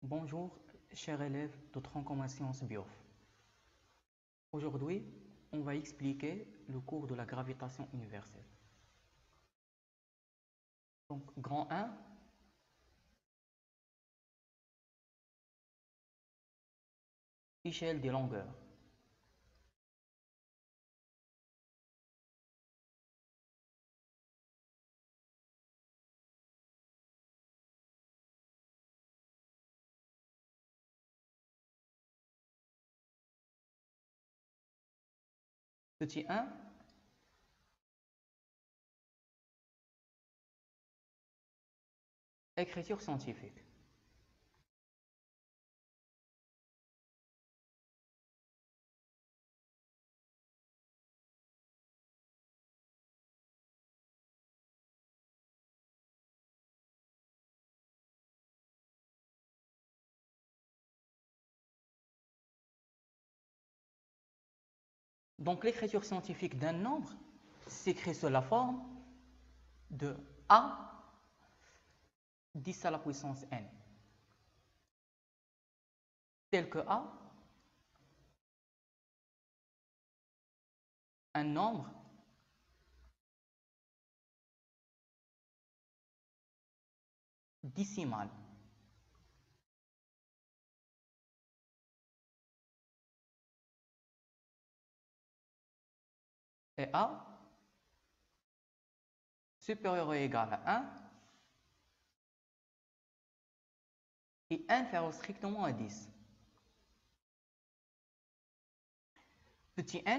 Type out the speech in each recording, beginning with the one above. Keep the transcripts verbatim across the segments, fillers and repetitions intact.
Bonjour, chers élèves de Tronc commun sciences bio. Aujourd'hui, on va expliquer le cours de la gravitation universelle. Donc, grand un, échelle des longueurs. Petit un, écriture scientifique. Donc, l'écriture scientifique d'un nombre s'écrit sous la forme de A dix à la puissance n, tel que A, un nombre décimal. Et A supérieur ou égal à un et inférieur strictement à dix. Petit n,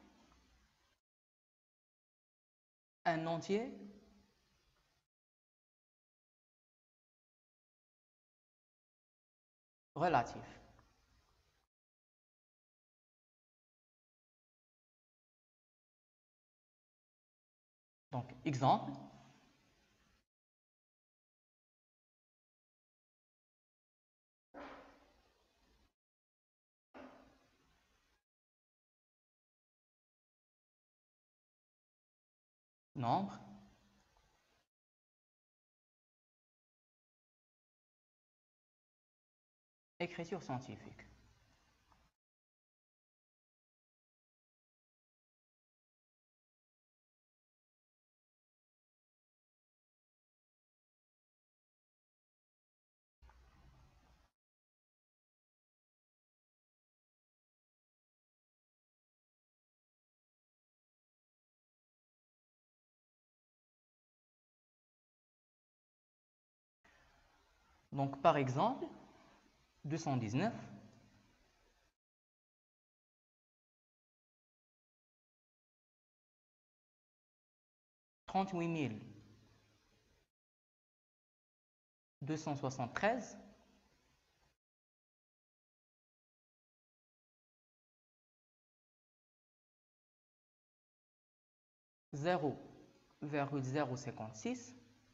un entier relatif. Donc, exemple, nombre, écriture scientifique. Donc, par exemple, deux cent dix-neuf, trente-huit mille deux cent soixante-treize, zéro virgule zéro cinquante-six,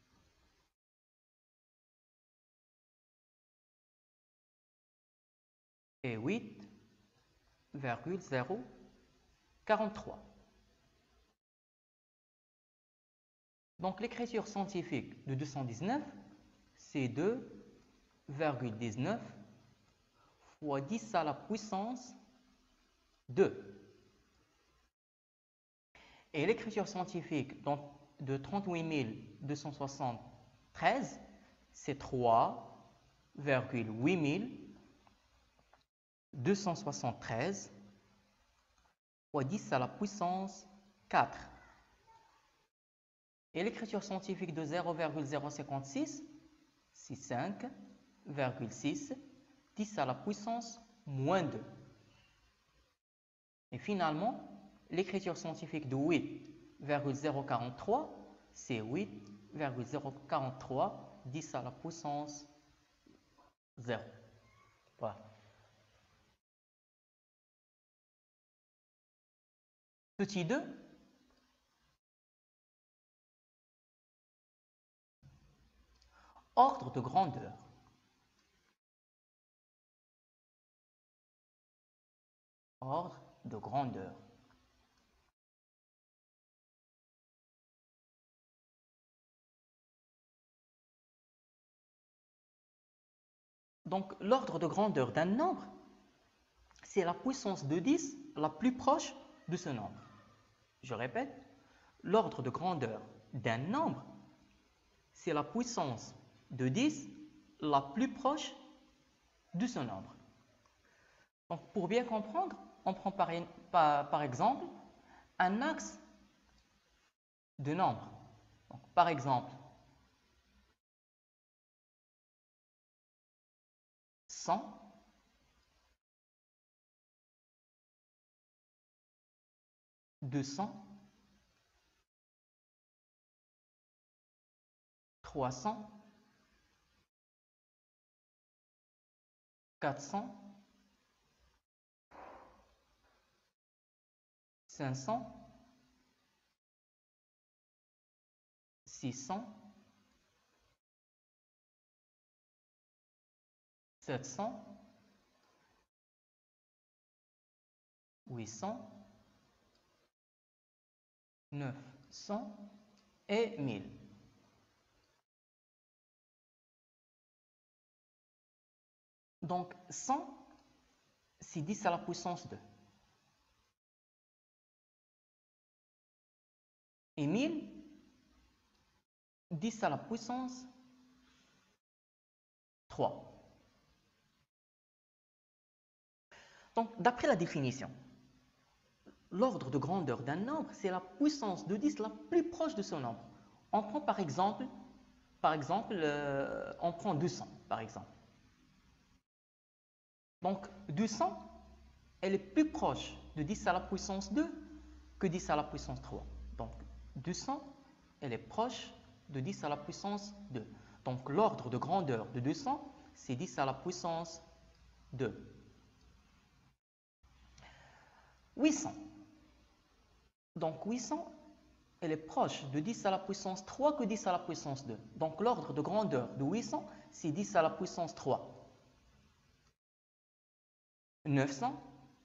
et huit virgule zéro quarante-trois. Donc, l'écriture scientifique de deux cent dix-neuf, c'est deux virgule dix-neuf fois dix à la puissance deux. Et l'écriture scientifique donc, de trente-huit mille deux cent soixante-treize, c'est trois virgule huit mille deux cent soixante-treize fois dix à la puissance quatre. Et l'écriture scientifique de zéro virgule zéro cinquante-six, c'est cinq virgule six dix à la puissance moins deux. Et finalement, l'écriture scientifique de huit virgule zéro quarante-trois, c'est huit virgule zéro quarante-trois dix à la puissance zéro. Voilà. Petit deux, ordre de grandeur. Ordre de grandeur. Donc, l'ordre de grandeur d'un nombre, c'est la puissance de dix la plus proche de ce nombre. Je répète, l'ordre de grandeur d'un nombre, c'est la puissance de dix la plus proche de ce nombre. Donc, pour bien comprendre, on prend par, par, par exemple un axe de nombre. Donc, par exemple, cent, deux cents, trois cents, quatre cents, cinq cents, six cents, sept cents, huit cents, neuf cents et mille. Donc, cent, c'est dix à la puissance deux. Et mille, dix à la puissance trois. Donc, d'après la définition, l'ordre de grandeur d'un nombre, c'est la puissance de dix la plus proche de ce nombre. On prend par exemple, par exemple euh, on prend deux cents, par exemple. Donc, deux cents, elle est plus proche de dix à la puissance deux que dix à la puissance trois. Donc, deux cents, elle est proche de dix à la puissance deux. Donc, l'ordre de grandeur de deux cents, c'est dix à la puissance deux. huit cents. Donc, huit cents, elle est proche de dix à la puissance trois que dix à la puissance deux. Donc, l'ordre de grandeur de huit cents, c'est dix à la puissance trois. neuf cents,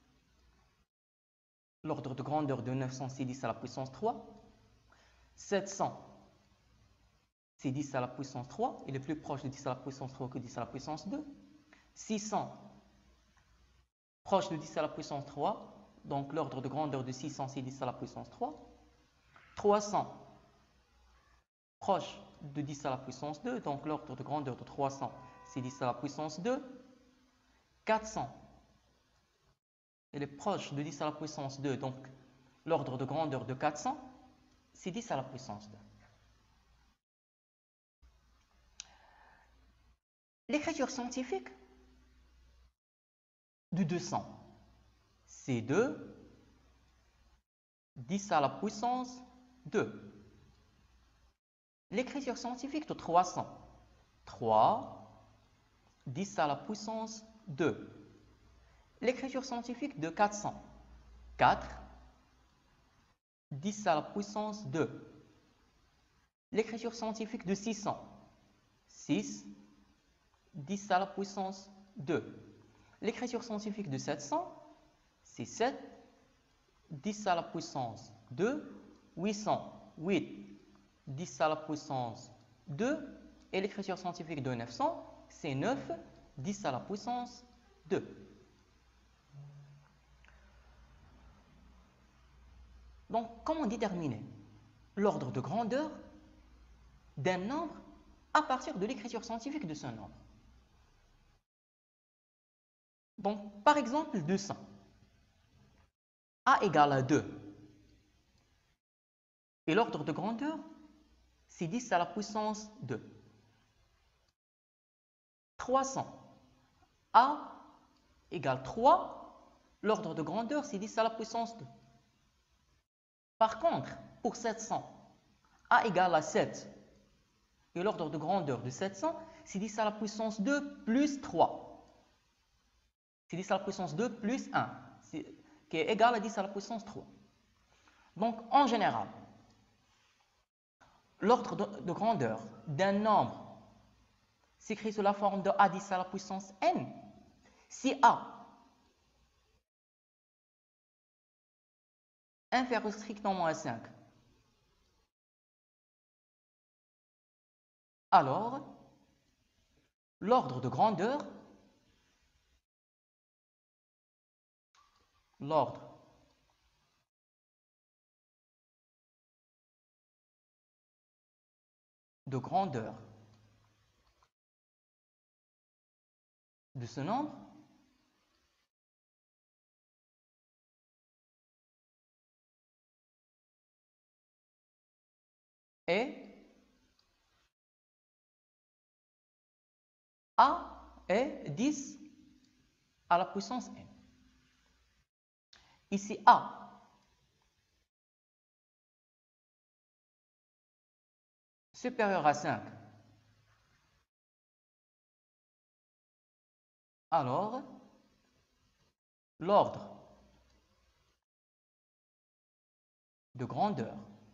l'ordre de grandeur de neuf cents, c'est dix à la puissance trois. sept cents, c'est dix à la puissance trois. Il est plus proche de dix à la puissance trois que dix à la puissance deux. six cents, proche de dix à la puissance trois. Donc, l'ordre de grandeur de six cents, c'est dix à la puissance trois. trois cents, proche de dix à la puissance deux. Donc, l'ordre de grandeur de trois cents, c'est dix à la puissance deux. quatre cents, elle est proche de dix à la puissance deux. Donc, l'ordre de grandeur de quatre cents, c'est dix à la puissance deux. L'écriture scientifique de deux cents, c'est de dix à la puissance deux. L'écriture scientifique de trois cents, trois, dix à la puissance deux. L'écriture scientifique de quatre cents, quatre, dix à la puissance deux. L'écriture scientifique de six cents, six, dix à la puissance deux. L'écriture scientifique de sept cents, c'est sept, dix à la puissance deux. huit cents, huit, dix à la puissance deux. Et l'écriture scientifique de neuf cents, c'est neuf, dix à la puissance deux. Donc, comment déterminer l'ordre de grandeur d'un nombre à partir de l'écriture scientifique de ce nombre? Donc, par exemple, deux cents. A égale à deux. Et l'ordre de grandeur, c'est dix à la puissance deux. trois cents. A égale trois. L'ordre de grandeur, c'est dix à la puissance deux. Par contre, pour sept cents, A égale à sept. Et l'ordre de grandeur de sept cents, c'est dix à la puissance deux plus trois. C'est dix à la puissance deux plus un, qui est égal à dix à la puissance trois. Donc, en général, l'ordre de, de grandeur d'un nombre s'écrit sous la forme de A dix à la puissance n. Si A inférieur strictement à cinq, alors l'ordre de grandeur l'ordre de grandeur de ce nombre est A est dix à la puissance n. Ici, A supérieur à cinq. Alors, l'ordre de grandeur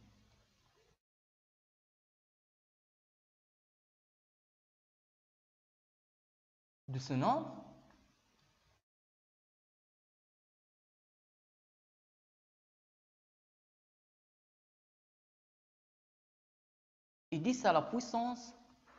de ce nombre est dix à la puissance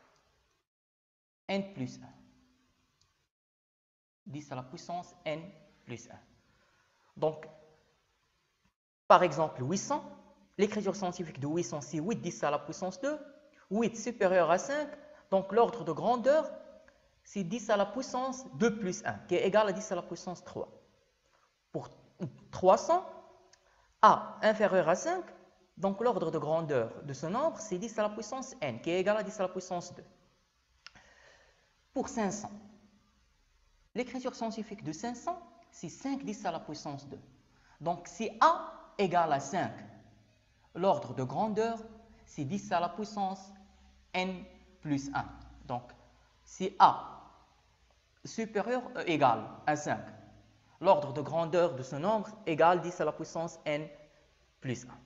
n plus un. dix à la puissance n plus un. Donc, par exemple, huit cents, l'écriture scientifique de huit cents, c'est huit dix à la puissance deux, huit supérieur à cinq, donc l'ordre de grandeur, c'est dix à la puissance deux plus un, qui est égal à dix à la puissance trois. Pour trois cents, A inférieur à cinq, donc l'ordre de grandeur de ce nombre, c'est dix à la puissance n, qui est égal à dix à la puissance deux. Pour cinq cents, l'écriture scientifique de cinq cents, c'est cinq dix à la puissance deux. Donc, si A égale à cinq, l'ordre de grandeur, c'est dix à la puissance n plus un. Donc, si A supérieur euh, égale à cinq, l'ordre de grandeur de ce nombre égale dix à la puissance n plus un.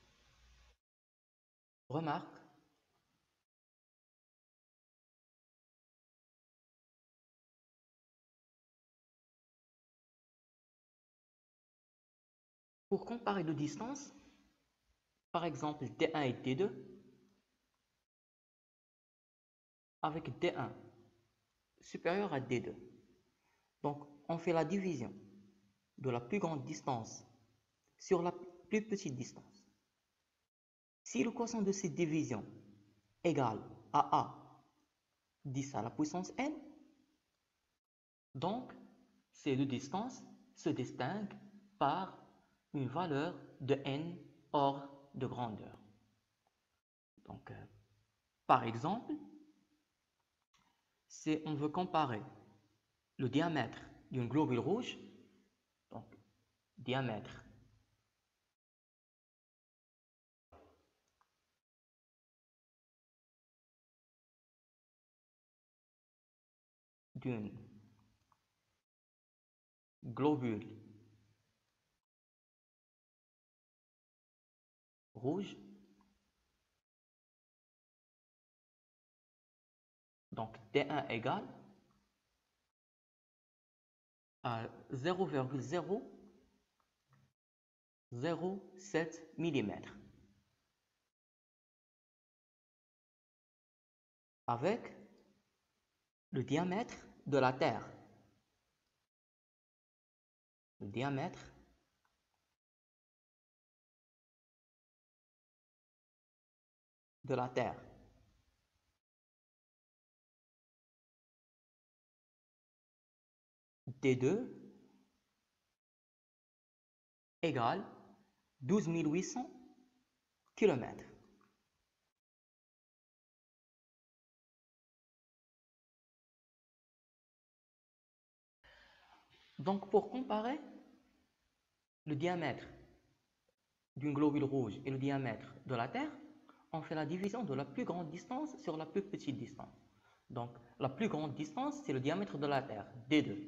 Remarque. Pour comparer deux distances, par exemple D un et D deux, avec D un supérieur à D deux. Donc, on fait la division de la plus grande distance sur la plus petite distance. Si le quotient de cette division égale à A dix à la puissance n, donc ces deux distances se distinguent par une valeur de n ordre de grandeur. Donc, euh, par exemple, si on veut comparer le diamètre d'une globule rouge, donc diamètre d'une globule rouge, donc D un égale à zéro virgule zéro zéro sept millimètres, avec le diamètre de la Terre. Le diamètre de la Terre. D deux égale douze mille huit cents kilomètres. Donc, pour comparer le diamètre d'une globule rouge et le diamètre de la Terre, on fait la division de la plus grande distance sur la plus petite distance. Donc, la plus grande distance, c'est le diamètre de la Terre, D deux.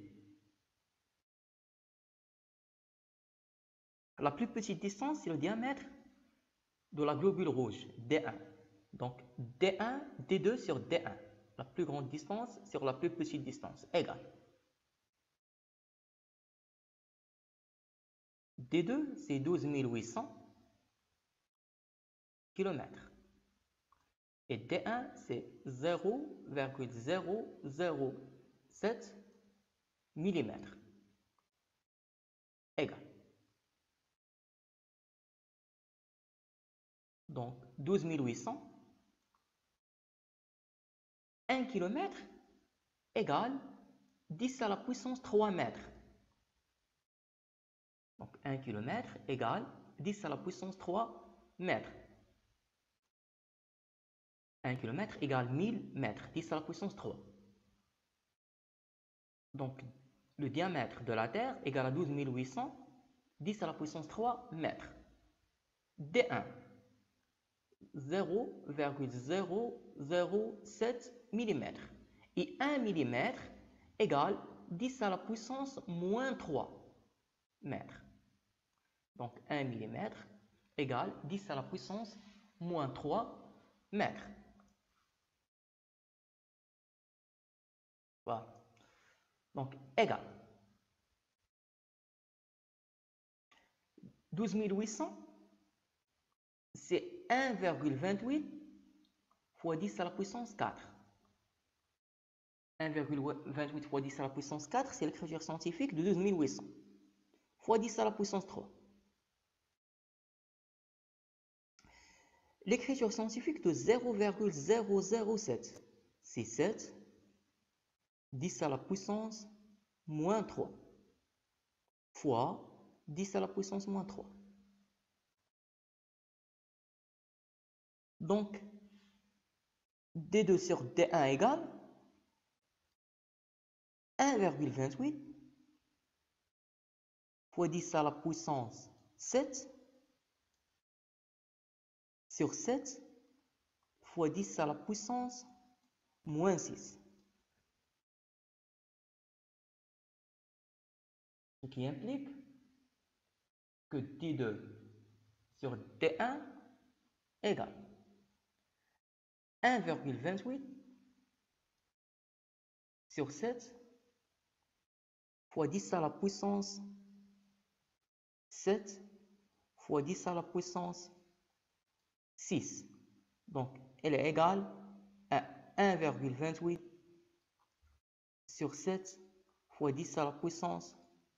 La plus petite distance, c'est le diamètre de la globule rouge, D un. Donc, D un, D deux sur D un. La plus grande distance sur la plus petite distance, égale. D deux, c'est douze mille huit cents kilomètres. Et D un, c'est zéro virgule zéro zéro sept millimètres. égale. Donc, douze mille huit cents, un kilomètre égale dix à la puissance trois mètres. Donc, un kilomètre égale dix à la puissance trois mètres. un kilomètre égale mille mètres, dix à la puissance trois. Donc, le diamètre de la Terre égale à douze mille huit cents, dix à la puissance trois mètres. D un, zéro virgule zéro zéro sept millimètres. Et un millimètre égale dix à la puissance moins trois mètres. Donc, un millimètre égale dix à la puissance moins trois mètres. Voilà. Donc, égal. douze mille huit cents, c'est un virgule vingt-huit fois dix à la puissance quatre. un virgule vingt-huit fois dix à la puissance quatre, c'est l'écriture scientifique de douze mille huit cents. Fois dix à la puissance trois. L'écriture scientifique de zéro virgule zéro zéro sept, c'est sept, dix à la puissance moins trois, fois dix à la puissance moins trois. Donc, D deux sur D un égale un virgule vingt-huit fois dix à la puissance sept sur sept fois dix à la puissance moins six. Ce qui implique que D deux sur D un égale un virgule vingt-huit sur sept fois dix à la puissance sept fois dix à la puissance six. Donc, elle est égale à un virgule vingt-huit sur sept fois dix à la puissance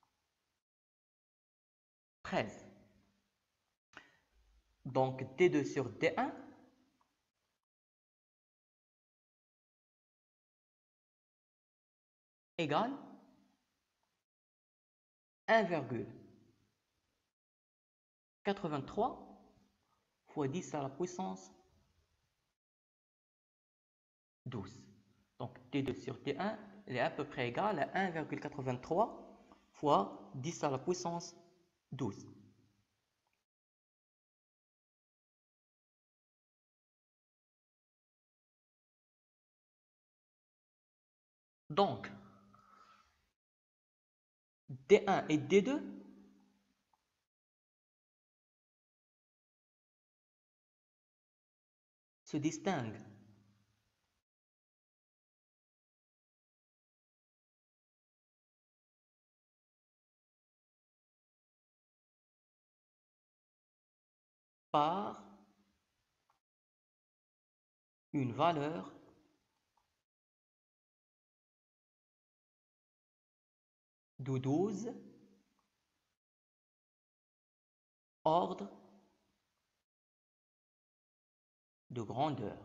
treize. Donc, D deux sur D un égale un virgule quatre-vingt-trois fois dix à la puissance douze. Donc, D deux sur D un elle est à peu près égale à un virgule quatre-vingt-trois fois dix à la puissance douze. Donc, D un et D deux se distinguent par une valeur de douze ordres de grandeur.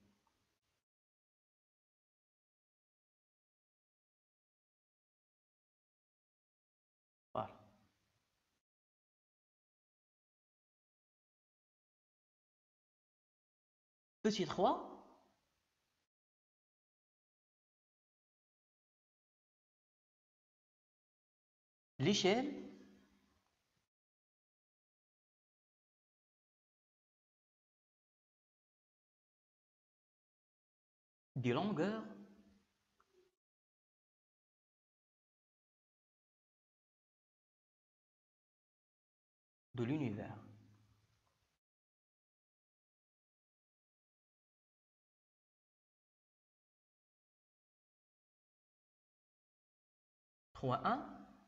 Voilà. Petit trois, l'échelle des longueurs de l'univers. trois un,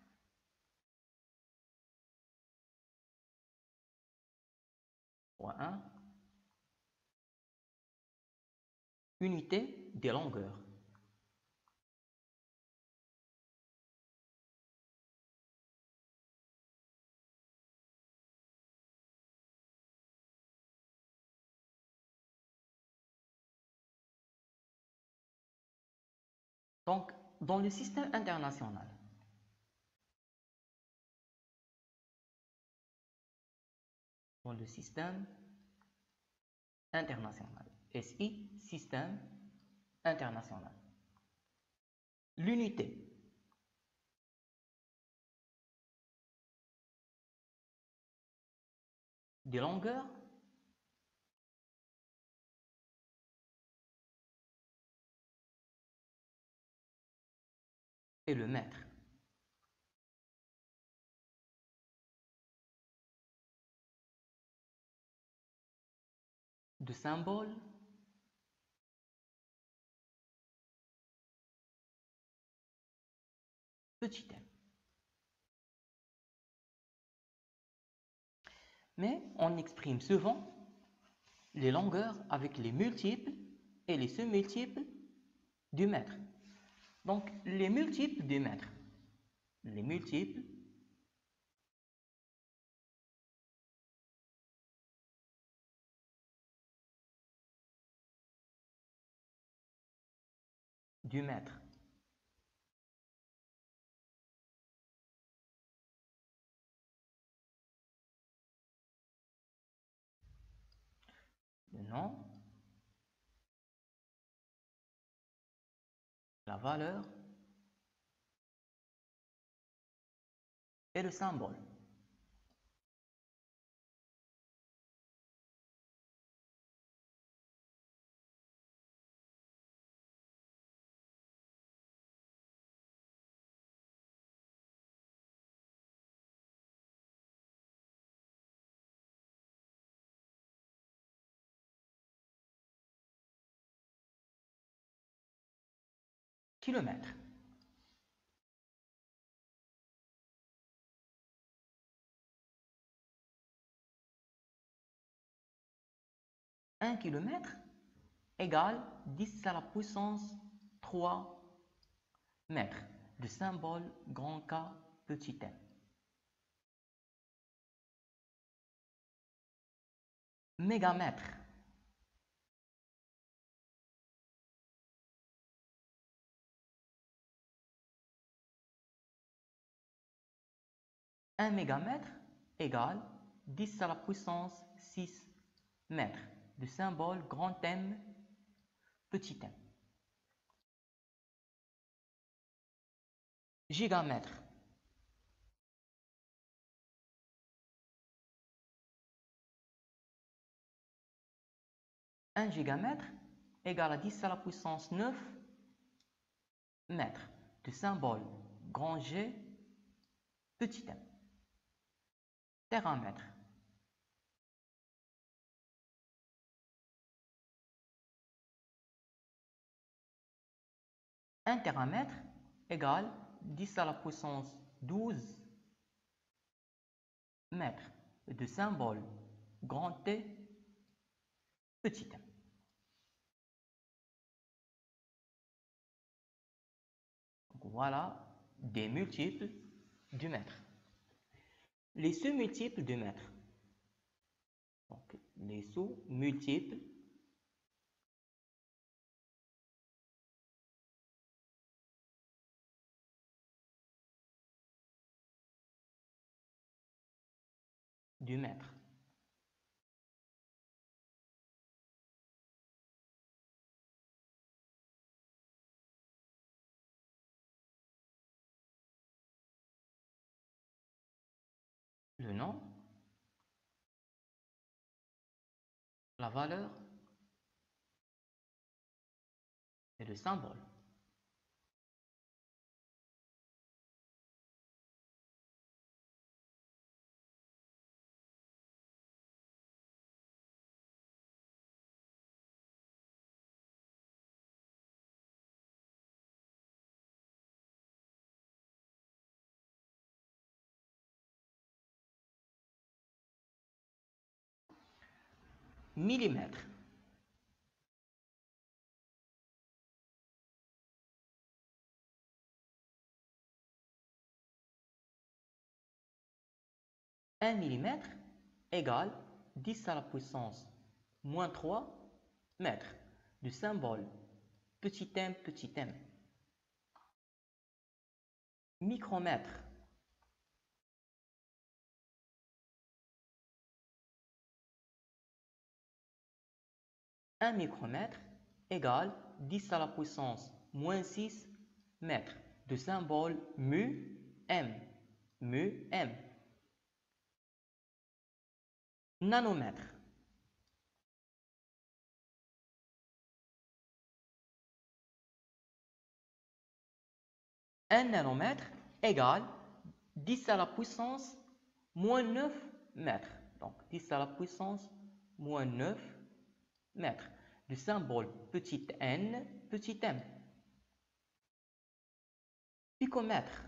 trois un, unité des longueurs. Donc, dans le système international, dans le système international, S I, système international, l'unité des longueurs est le mètre. De symbole petit m. Mais on exprime souvent les longueurs avec les multiples et les sous-multiples du mètre. Donc, les multiples du mètre, les multiples du mètre le nom, la valeur et le symbole. Kilomètre. Un kilomètre égale dix à la puissance trois mètres de symbole grand K petit m. Mégamètre. Un mégamètre égale dix à la puissance six mètres de symbole grand M petit m. Gigamètre. Un gigamètre égale à dix à la puissance neuf mètres de symbole grand G petit m. Téramètre. Un téramètre égale dix à la puissance douze mètres de symbole grand T petit m. Donc voilà des multiples du mètre. Les sous-multiples du mètre. Donc les sous-multiples du mètre. Le nom, la valeur et le symbole. Millimètre. Un millimètre égale dix à la puissance moins trois mètres du symbole petit m petit m. Micromètre. Un micromètre égale dix à la puissance moins six mètres, de symbole mu m. Mu m. Nanomètre. Un nanomètre égale dix à la puissance moins neuf mètres. Donc dix à la puissance moins neuf mètres, du symbole petit n, petit m. Picomètre.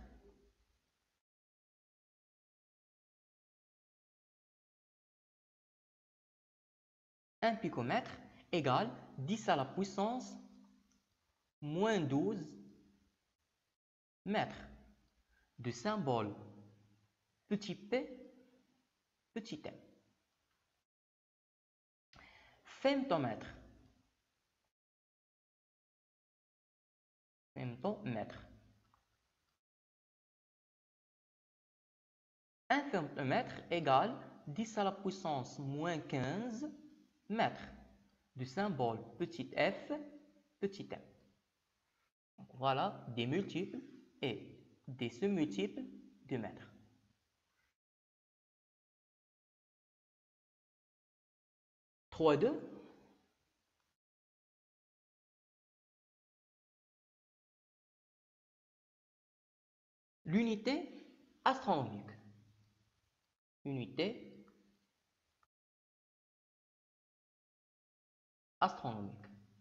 Un picomètre égale dix à la puissance moins douze mètres, du symbole petit p, petit m. Femtomètre. Femtomètre. Un femtomètre égale dix à la puissance moins quinze mètres, du symbole petit f, petit m. Donc voilà des multiples et des sous-multiples du mètre. trois deux. L'unité astronomique. Unité astronomique.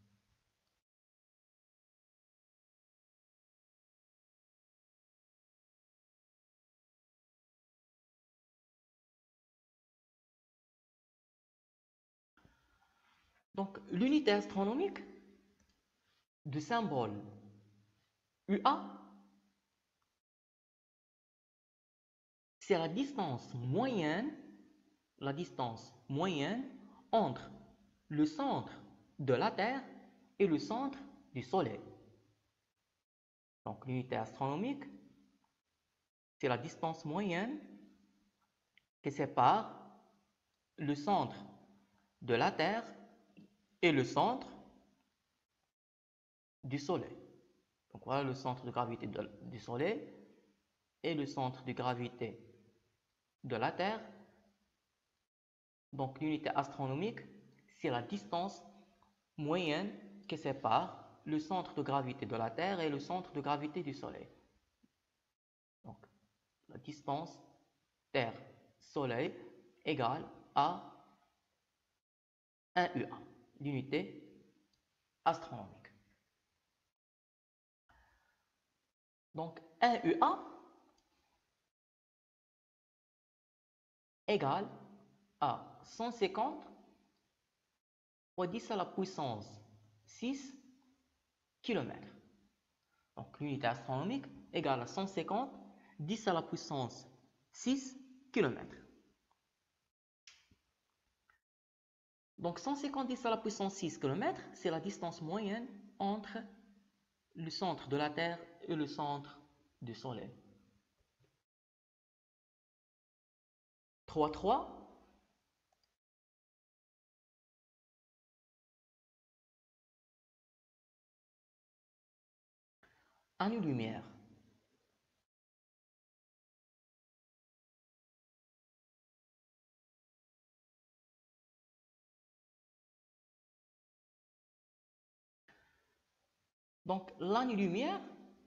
Donc, l'unité astronomique du symbole U A, c'est la distance moyenne, la distance moyenne entre le centre de la Terre et le centre du Soleil. Donc, l'unité astronomique, c'est la distance moyenne qui sépare le centre de la Terre et le centre du Soleil. Donc voilà le centre de gravité de, du Soleil et le centre de gravité de la Terre. Donc l'unité astronomique, c'est la distance moyenne qui sépare le centre de gravité de la Terre et le centre de gravité du Soleil. Donc la distance Terre-Soleil égale à un U A, l'unité astronomique. Donc un U A égale à cent cinquante fois dix à la puissance six kilomètres. Donc l'unité astronomique égale à cent cinquante, dix à la puissance six kilomètres. Donc cent cinquante dix à la puissance six kilomètres, c'est la distance moyenne entre le centre de la Terre et le centre du Soleil. trois trois. Année-lumière. Donc l'année-lumière,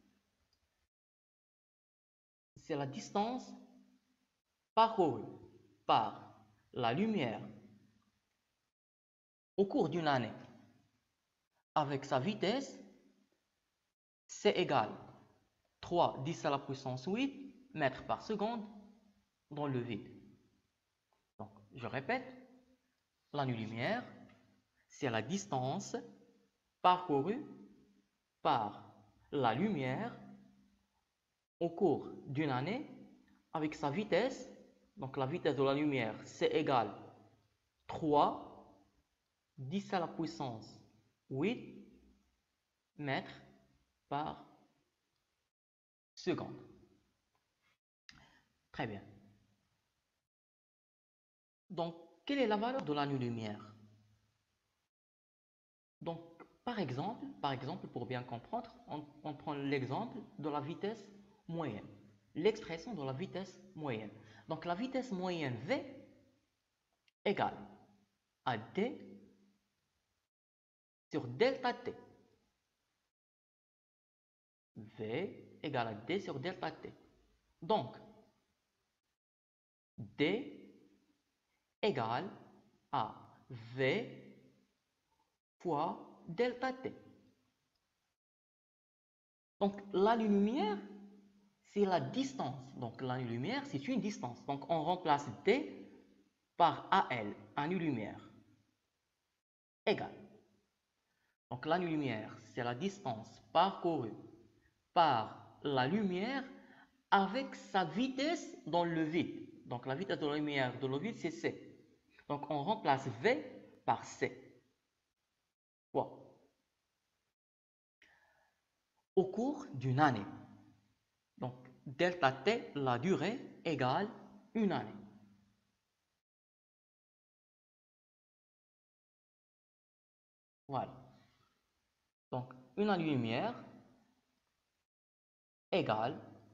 c'est la distance parcourue par la lumière au cours d'une année avec sa vitesse, c'est égal trois dix à la puissance huit mètres par seconde dans le vide. Donc, je répète, l'année-lumière, c'est la distance parcourue par la lumière au cours d'une année avec sa vitesse. Donc, la vitesse de la lumière, c'est égal trois dix à la puissance huit mètres par seconde. Très bien. Donc, quelle est la valeur de l'année-lumière? Donc, par exemple, par exemple, pour bien comprendre, on, on prend l'exemple de la vitesse moyenne. L'expression de la vitesse moyenne. Donc, la vitesse moyenne V égale à D sur delta T. V égale à D sur delta T. Donc, D égale à V fois delta T. Donc, la lumière, c'est la distance. Donc, la lumière, c'est une distance. Donc, on remplace D par A L, année-lumière, égale. Donc, l'année-lumière, c'est la distance parcourue par la lumière avec sa vitesse dans le vide. Donc, la vitesse de la lumière dans le vide, c'est C. Donc, on remplace V par C. Quoi? Au cours d'une année. Donc, delta T, la durée, égale une année. Voilà. Donc, une année-lumière égale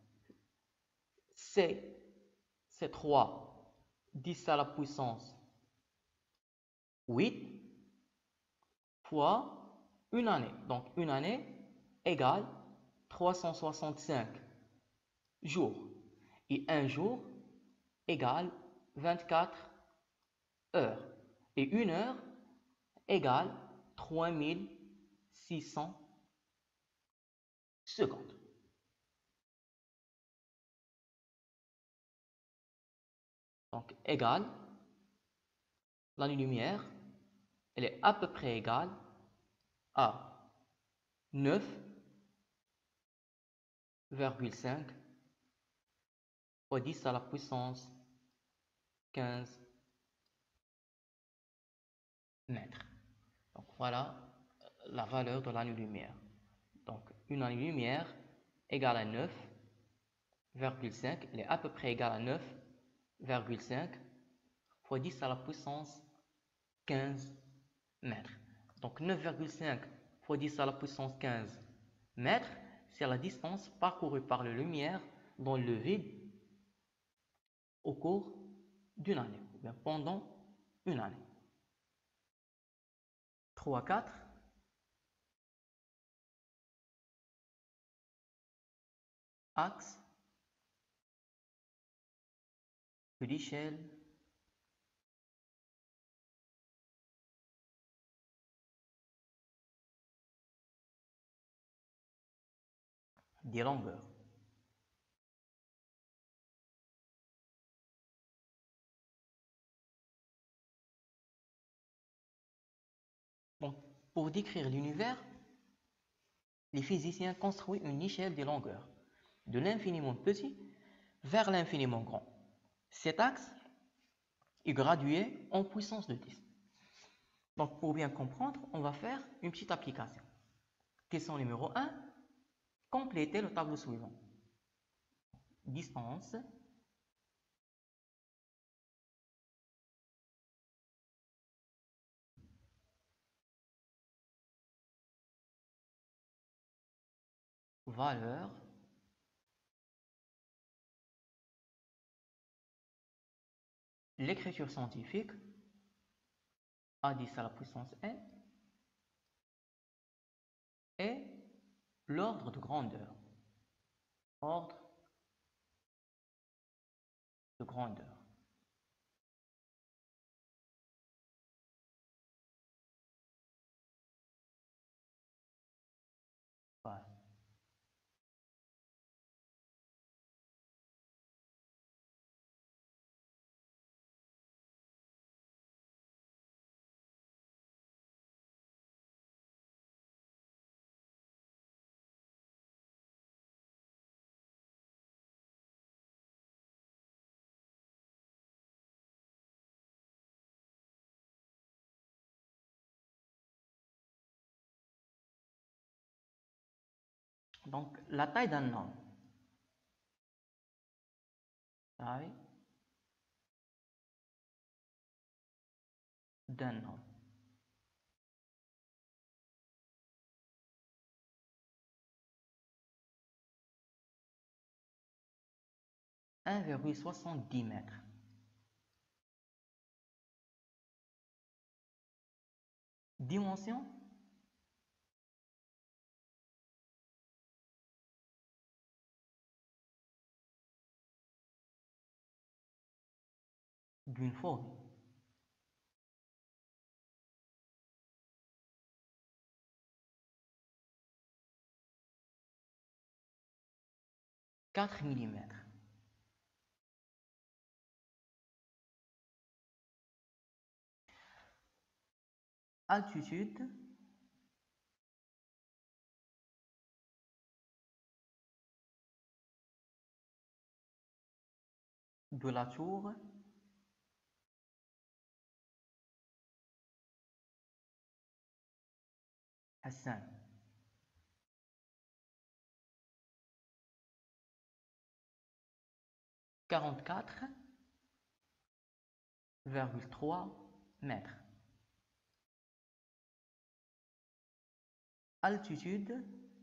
C, c'est trois, dix à la puissance huit fois une année. Donc, une année égale trois cent soixante-cinq jours. Et un jour égale vingt-quatre heures. Et une heure égale trois mille six cents secondes. Donc, égale, l'année-lumière, elle est à peu près égale à neuf virgule cinq fois dix à la puissance quinze mètres. Donc, voilà la valeur de l'année-lumière. Donc, une année-lumière égale à neuf virgule cinq, elle est à peu près égale à neuf virgule cinq fois dix à la puissance quinze mètres. Donc, neuf virgule cinq fois dix à la puissance quinze mètres, c'est la distance parcourue par la lumière dans le vide au cours d'une année, ou bien pendant une année. trois, quatre. Axe de l'échelle des longueurs. Donc, pour décrire l'univers, les physiciens construisent une échelle des longueurs, de l'infiniment petit vers l'infiniment grand. Cet axe est gradué en puissance de dix. Donc, pour bien comprendre, on va faire une petite application. Question numéro un, complétez le tableau suivant. Distance, valeur, l'écriture scientifique, a dix à la puissance n, et l'ordre de grandeur. Ordre de grandeur. Voilà. Donc, la taille d'un homme. taille d'un homme. un virgule soixante-dix mètres. Dimension d'une fourmi. quatre millimètres. Altitude de la tour Hassan. quarante-quatre virgule trois mètres. Altitude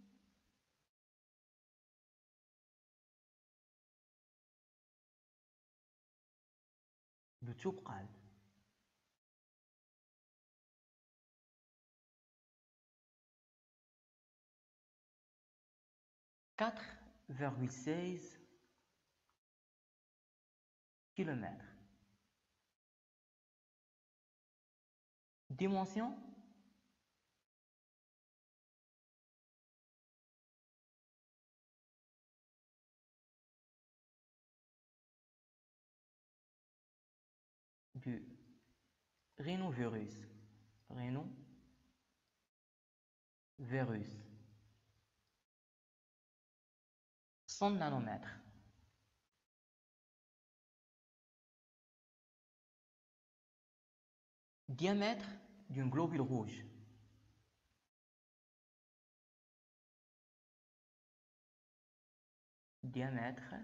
de Toubkal. quatre virgule seize kilomètres. Dimension du rhinovirus. Rhinovirus. cent nanomètres. Diamètre d'une globule rouge. Diamètre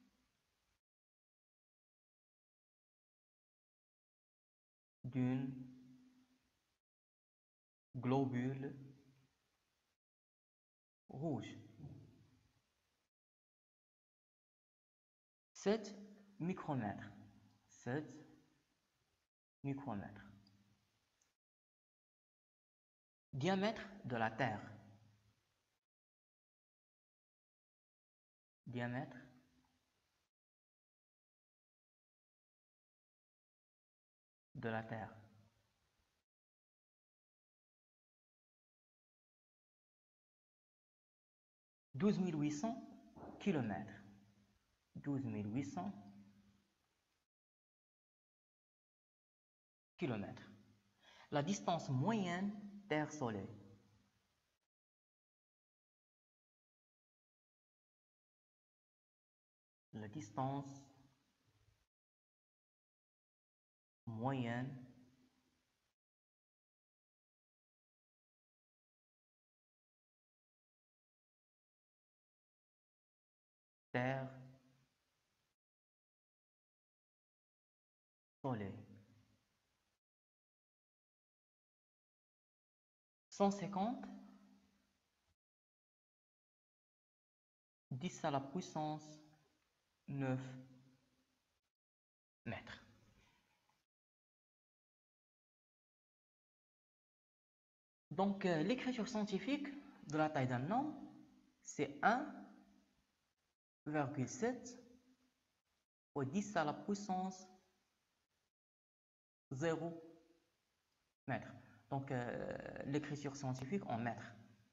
d'une globule rouge. sept micromètres. sept micromètres. Diamètre de la Terre. Diamètre de la Terre. douze mille huit cents kilomètres. douze mille huit cents kilomètres. La distance moyenne Terre-Soleil. La distance moyenne Terre-Soleil. cent cinquante dix à la puissance neuf mètres. Donc, euh, l'écriture scientifique de la taille d'un nombre, c'est un virgule sept au dix à la puissance zéro mètres. Donc, euh, l'écriture scientifique en mètres.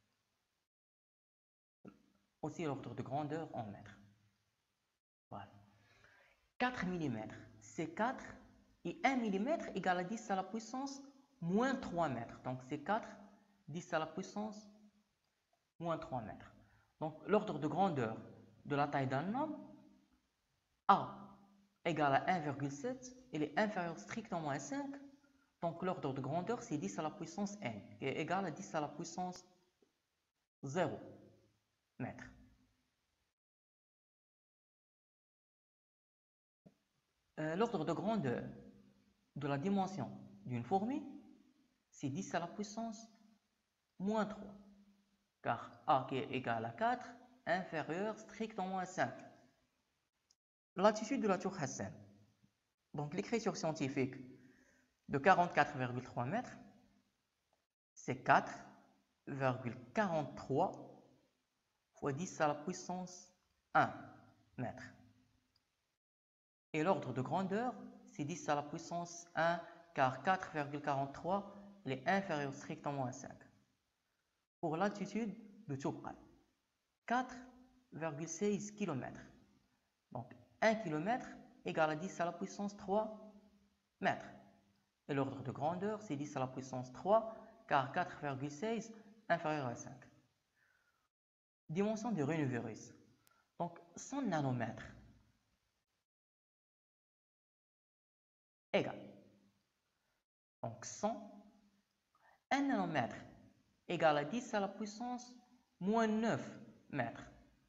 Aussi l'ordre de grandeur en mètres. Voilà. quatre millimètres, c'est quatre et un millimètre égale à dix à la puissance moins trois mètres. Donc, c'est quatre, dix à la puissance moins trois mètres. Donc, l'ordre de grandeur de la taille d'un nombre, A égale à un virgule sept, il est inférieur strictement à cinq. Donc, l'ordre de grandeur, c'est dix à la puissance n, qui est égal à dix à la puissance zéro mètres. Euh, L'ordre de grandeur de la dimension d'une fourmi, c'est dix à la puissance moins trois, car A qui est égal à quatre, inférieur strictement à cinq. L'altitude de la tour Hassan, donc l'écriture scientifique de quarante-quatre virgule trois mètres, c'est quatre virgule quarante-trois fois dix à la puissance un mètre. Et l'ordre de grandeur, c'est dix à la puissance un, car quatre virgule quarante-trois est inférieur strictement à cinq. Pour l'altitude de Toubkal, quatre virgule seize kilomètres. Donc un kilomètre égale à dix à la puissance trois mètres. Et l'ordre de grandeur, c'est dix à la puissance trois, car quatre virgule seize inférieur à cinq. Dimension du rhinovirus. Donc cent nanomètres égale. Donc cent, un nanomètre égale à dix à la puissance moins neuf mètres.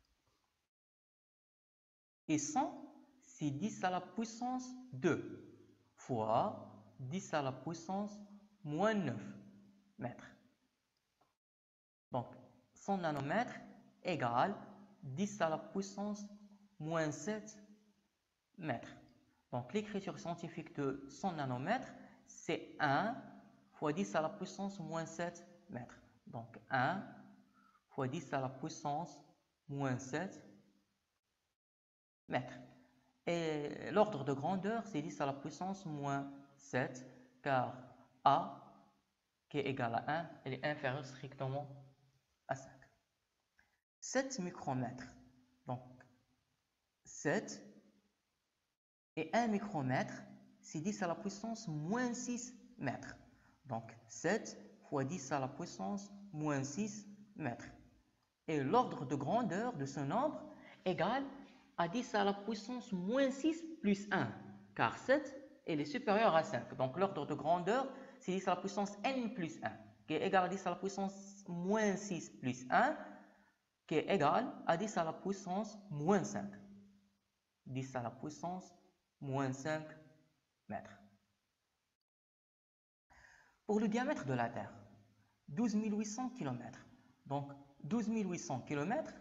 Et cent, c'est dix à la puissance deux fois dix à la puissance moins neuf mètres. Donc cent nanomètres égale dix à la puissance moins sept mètres. Donc l'écriture scientifique de cent nanomètres, c'est un fois dix à la puissance moins sept mètres. Donc un fois dix à la puissance moins sept mètres. Et l'ordre de grandeur, c'est dix à la puissance moins sept, car A, qui est égal à un, elle est inférieure strictement à cinq. sept micromètres. Donc sept et un micromètre, c'est dix à la puissance moins six mètres. Donc sept fois dix à la puissance moins six mètres. Et l'ordre de grandeur de ce nombre égale à dix à la puissance moins six plus un, car sept elle est supérieure à cinq. Donc l'ordre de grandeur, c'est dix à la puissance n plus un, qui est égal à dix à la puissance moins six plus un, qui est égal à dix à la puissance moins cinq. dix à la puissance moins cinq mètres. Pour le diamètre de la Terre, douze mille huit cents kilomètres. Donc douze mille huit cents kilomètres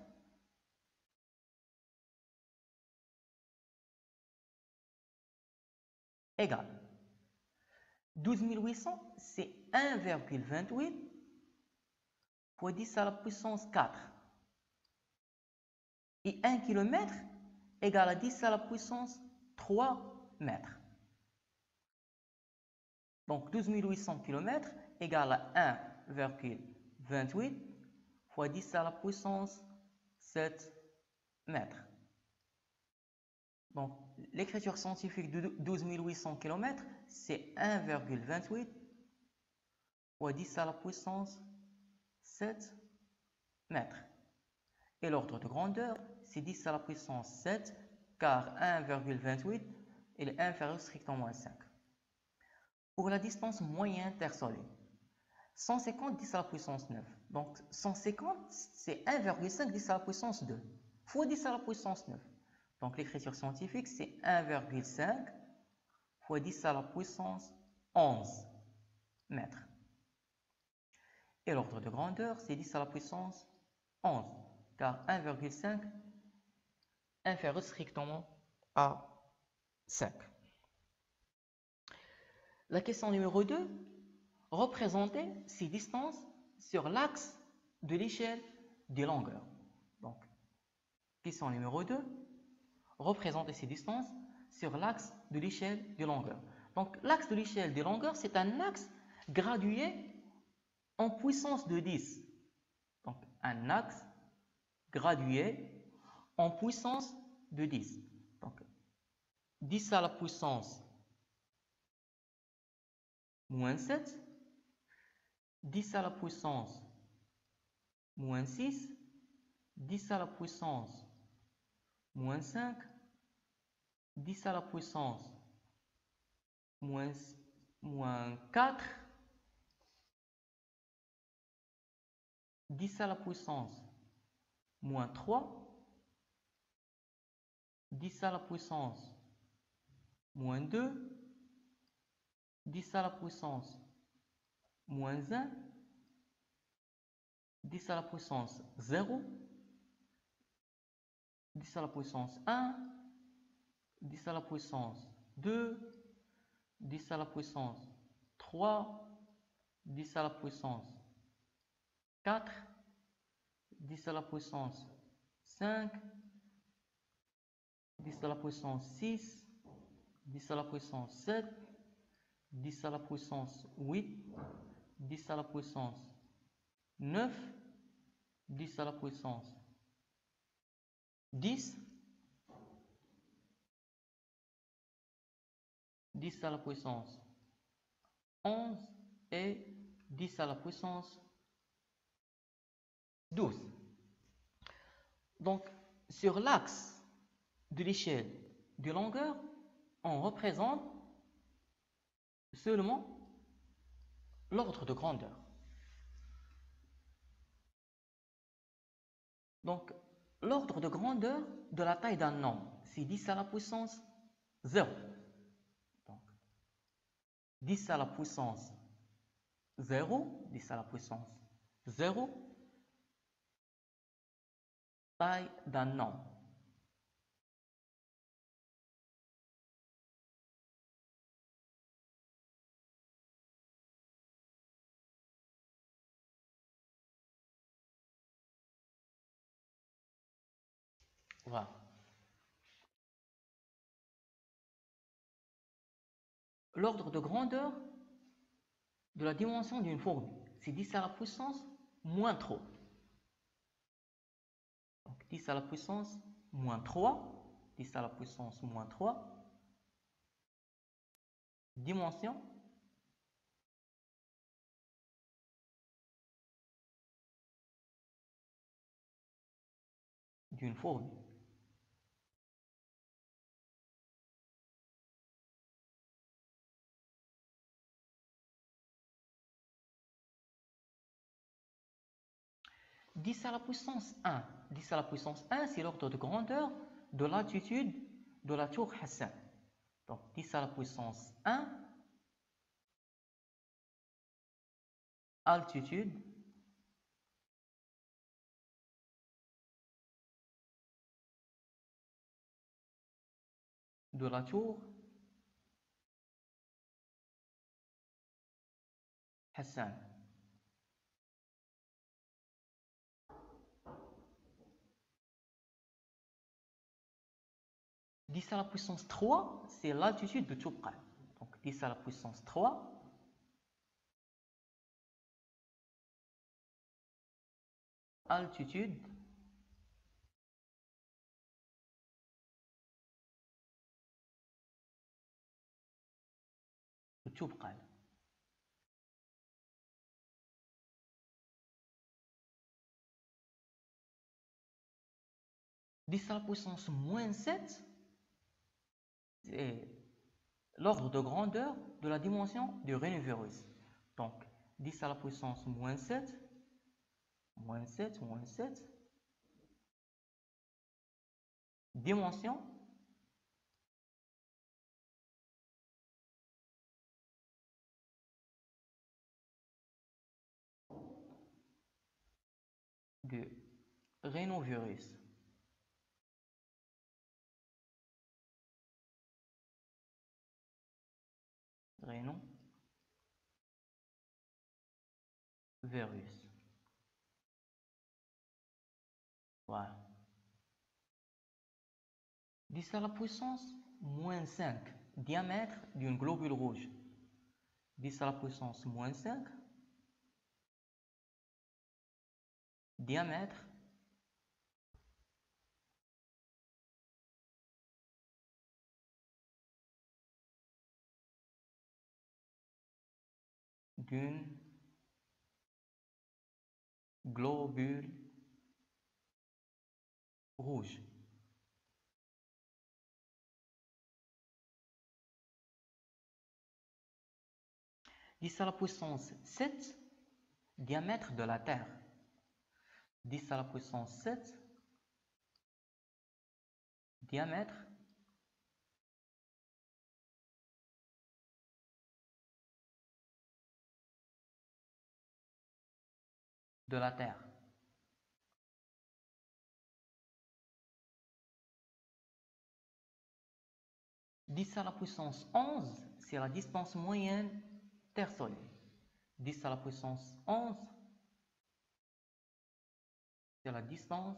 égale. douze mille huit cents, c'est un virgule vingt-huit fois dix à la puissance quatre. Et un kilomètre égale à dix à la puissance trois mètres. Donc douze mille huit cents kilomètres égale à un virgule vingt-huit fois dix à la puissance sept mètres. Donc l'écriture scientifique de douze mille huit cents kilomètres, c'est un virgule vingt-huit fois dix à la puissance sept mètres. Et l'ordre de grandeur, c'est dix à la puissance sept, car un virgule vingt-huit est inférieur strictement à cinq. Pour la distance moyenne Terre-Soleil, cent cinquante dix à la puissance neuf. Donc cent cinquante, c'est un virgule cinq dix à la puissance deux, fois dix à la puissance neuf. Donc l'écriture scientifique, c'est un virgule cinq fois dix à la puissance onze mètres. Et l'ordre de grandeur, c'est dix à la puissance onze, car un virgule cinq inférieur strictement à cinq. La question numéro deux, représenter ces distances sur l'axe de l'échelle des longueurs. Donc, question numéro deux, représenter ces distances sur l'axe de l'échelle des longueurs. Donc, l'axe de l'échelle des longueurs, c'est un axe gradué en puissance de dix. Donc, un axe gradué en puissance de dix. Donc, dix à la puissance moins sept, dix à la puissance moins six, dix à la puissance moins cinq, dix à la puissance moins, moins quatre, dix à la puissance moins trois, dix à la puissance moins deux, dix à la puissance moins un, dix à la puissance zéro, dix à la puissance un, dix à la puissance deux, dix à la puissance trois, dix à la puissance quatre, dix à la puissance cinq, dix à la puissance six, dix à la puissance sept, dix à la puissance huit, dix à la puissance neuf, dix à la puissance dix, dix à la puissance onze et dix à la puissance douze. Donc, sur l'axe de l'échelle de longueur, on représente seulement l'ordre de grandeur. Donc, l'ordre de grandeur de la taille d'un nombre, c'est dix à la puissance zéro. Donc, dix à la puissance zéro, dix à la puissance zéro, taille d'un nombre. Voilà. L'ordre de grandeur de la dimension d'une formule, c'est dix à la puissance moins trois. Donc dix à la puissance moins trois, dix à la puissance moins trois, dimension d'une formule. dix à la puissance un. dix à la puissance un, c'est l'ordre de grandeur de l'altitude de la tour Hassan. Donc dix à la puissance un, altitude de la tour Hassan. dix à la puissance trois, c'est l'altitude de Tubqal. Donc dix à la puissance trois, altitude de Tubqal. dix à la puissance moins sept, c'est l'ordre de grandeur de la dimension du rhénovirus. Donc dix à la puissance moins sept, moins sept, moins sept, dimension du rhénovirus. Rhénovirus. Voilà. dix à la puissance moins cinq, diamètre d'une globule rouge. dix à la puissance moins cinq, diamètre d'une globule rouge. dix à la puissance sept, diamètre de la Terre. dix à la puissance sept, diamètre de la Terre. dix à la puissance onze, c'est la distance moyenne Terre-Soleil. dix à la puissance onze, c'est la distance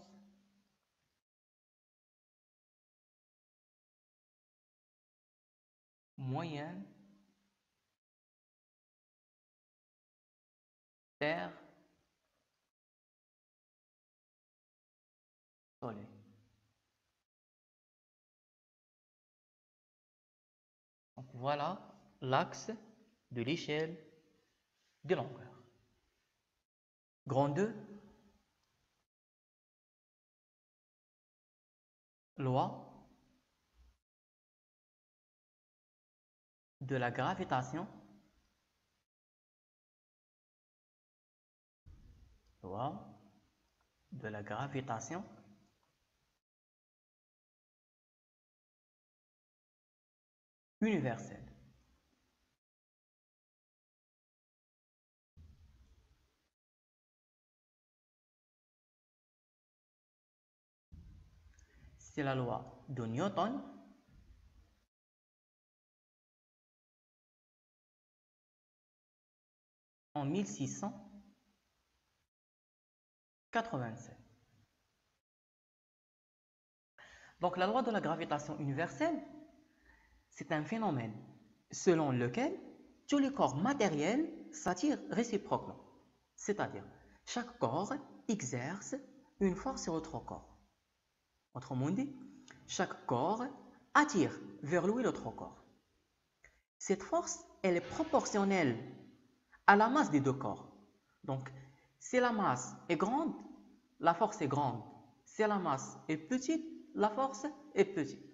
moyenne Terre-Soleil. Donc voilà l'axe de l'échelle de longueur. Grand deux, loi de la gravitation, loi de la gravitation universelle. C'est la loi de Newton en mille six cent quatre-vingt-sept. Donc la loi de la gravitation universelle, c'est un phénomène selon lequel tous les corps matériels s'attirent réciproquement. C'est-à-dire, chaque corps exerce une force sur l'autre corps. Autrement dit, chaque corps attire vers lui l'autre corps. Cette force, elle est proportionnelle à la masse des deux corps. Donc, si la masse est grande, la force est grande. Si la masse est petite, la force est petite.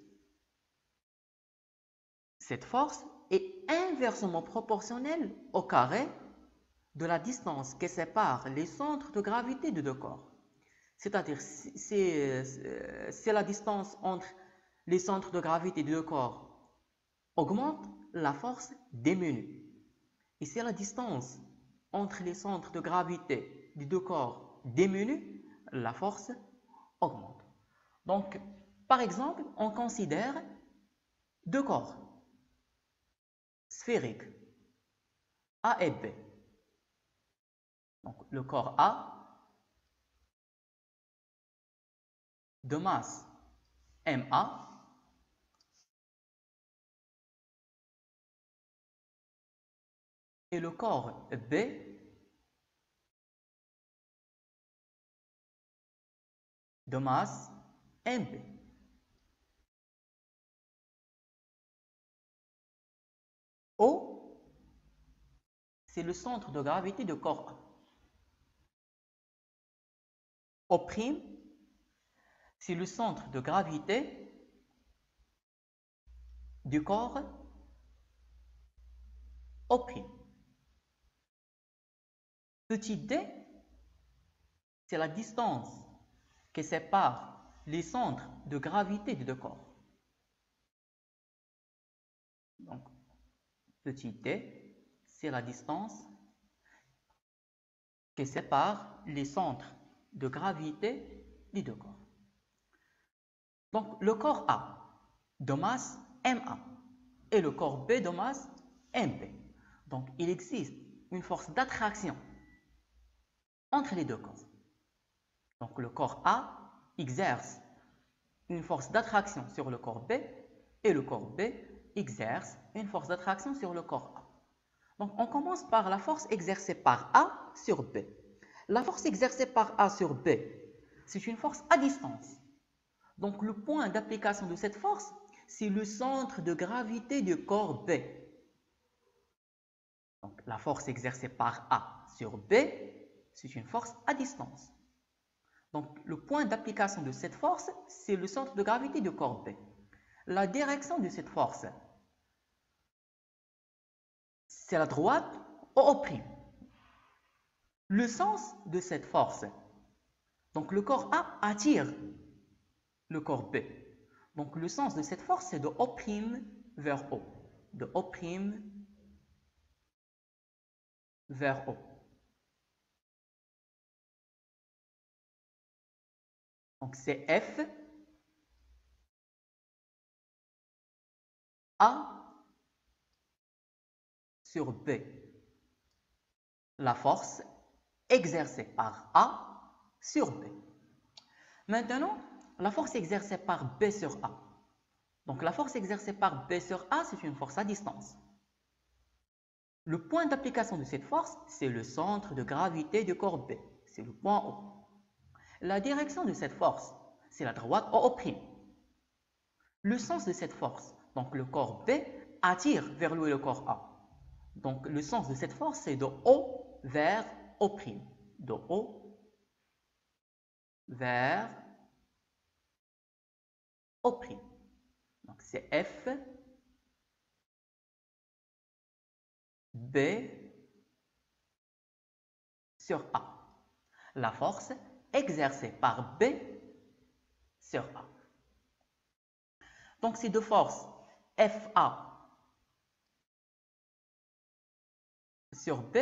Cette force est inversement proportionnelle au carré de la distance qui sépare les centres de gravité de deux corps. C'est-à-dire, si, si la distance entre les centres de gravité de deux corps augmente, la force diminue. Et si la distance entre les centres de gravité des deux corps diminue, la force augmente. Donc, par exemple, on considère deux corps sphériques, A et B. Donc, le corps A de masse M A et le corps B de masse M B. O, c'est le centre de gravité du corps A. O', c'est le centre de gravité du corps O'. Petit d, c'est la distance qui sépare les centres de gravité des deux corps. Donc, petit d, c'est la distance qui sépare les centres de gravité des deux corps. Donc, le corps A de masse M A et le corps B de masse M B. Donc, il existe une force d'attraction entre les deux corps. Donc, le corps A exerce une force d'attraction sur le corps B et le corps B exerce une force d'attraction sur le corps A. Donc, on commence par la force exercée par A sur B. La force exercée par A sur B, c'est une force à distance. Donc, le point d'application de cette force, c'est le centre de gravité du corps B. Donc, la force exercée par A sur B, c'est une force à distance. Donc, le point d'application de cette force, c'est le centre de gravité du corps B. La direction de cette force, c'est la droite au O'. Le sens de cette force, donc le corps A attire le corps B. Donc, le sens de cette force, c'est de O' vers O. De O' vers O. Donc c'est F A sur B. La force exercée par A sur B. Maintenant, la force exercée par B sur A. Donc la force exercée par B sur A, c'est une force à distance. Le point d'application de cette force, c'est le centre de gravité du corps B. C'est le point O. La direction de cette force, c'est la droite O'. Le sens de cette force, donc le corps B, attire vers lui le corps A. Donc le sens de cette force, c'est de O vers O'. De O vers O'. Donc c'est F B sur A. La force exercée par B sur A. Donc ces deux forces, F A sur B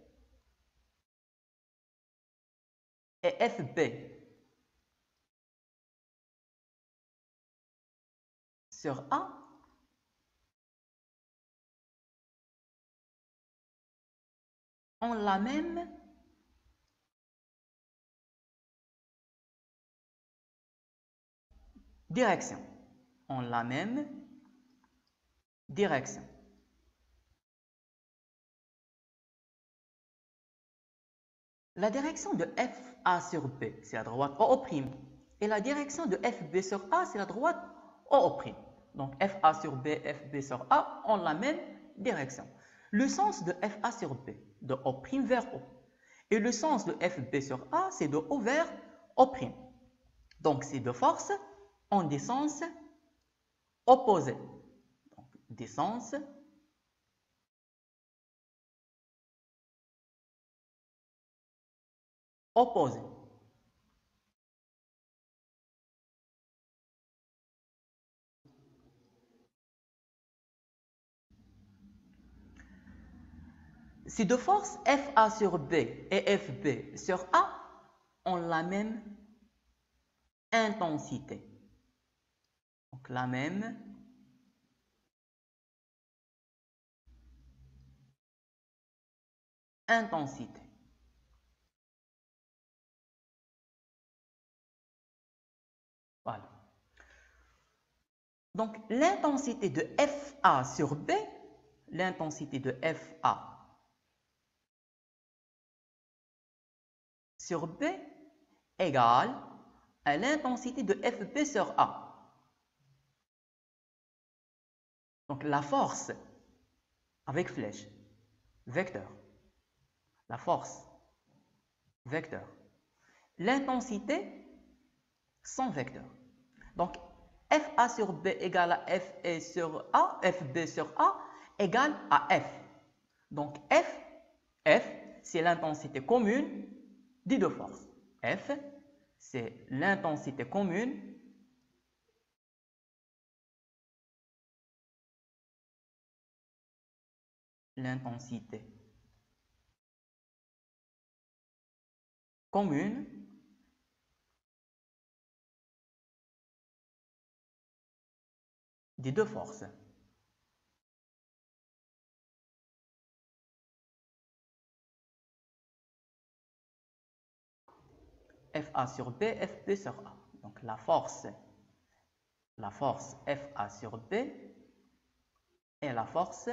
et F B sur A, ont la même direction. Ont la même direction. La direction de F A sur B, c'est la droite O'. Et la direction de F B sur A, c'est la droite O'. Donc F A sur B, F B sur A ont la même direction. Le sens de F A sur B, de O' vers O. Et le sens de F B sur A, c'est de O vers O'. Donc ces deux forces ont des sens opposés. Donc, des sens opposés. Ces deux forces, F A sur B et F B sur A, ont la même intensité. Donc la même intensité. Voilà. Donc l'intensité de F A sur B, l'intensité de F A sur B égale à l'intensité de F B sur A. Donc la force avec flèche, vecteur. La force, vecteur. L'intensité sans vecteur. Donc F A sur B égale à F A sur A, F B sur A égale à F. Donc F, F, c'est l'intensité commune des deux forces. F, c'est l'intensité commune l'intensité commune des deux forces. F A sur B, F B sur A. Donc la force, la force F A sur B et la force,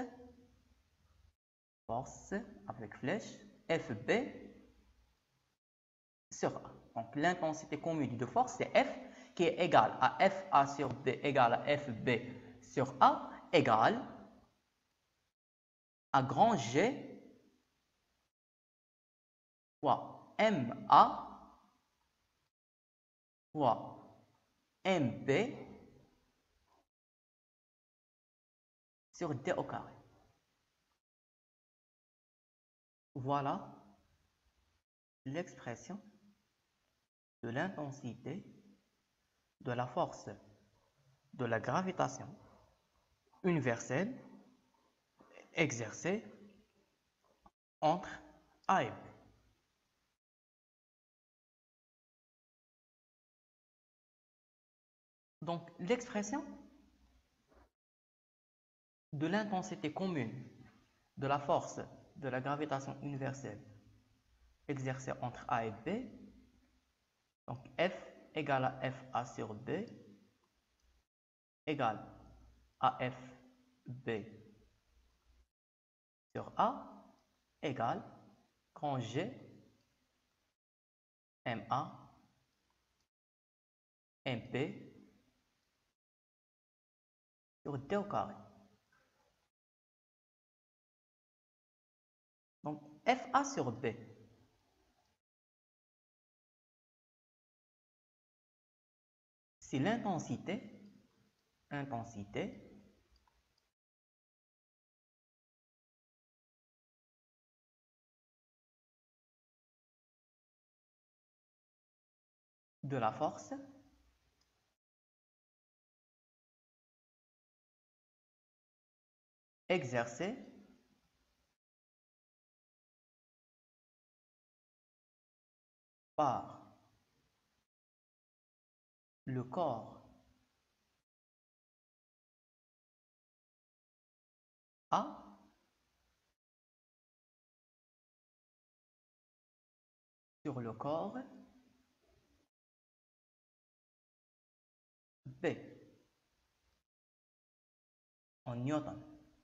force avec flèche, F B sur A. Donc l'intensité commune des deux forces, c'est F qui est égale à F A sur B égale à F B sur A égale à grand G fois M A fois M B sur D au carré. Voilà l'expression de l'intensité de la force de la gravitation universelle exercée entre A et B. Donc, l'expression de l'intensité commune de la force de la gravitation universelle exercée entre A et B, donc F égale à Fa sur B égale à F B sur A égale grand G Ma Mp sur D au carré. Donc Fa sur B, c'est l'intensité intensité de la force exercée par le corps A sur le corps B en newton.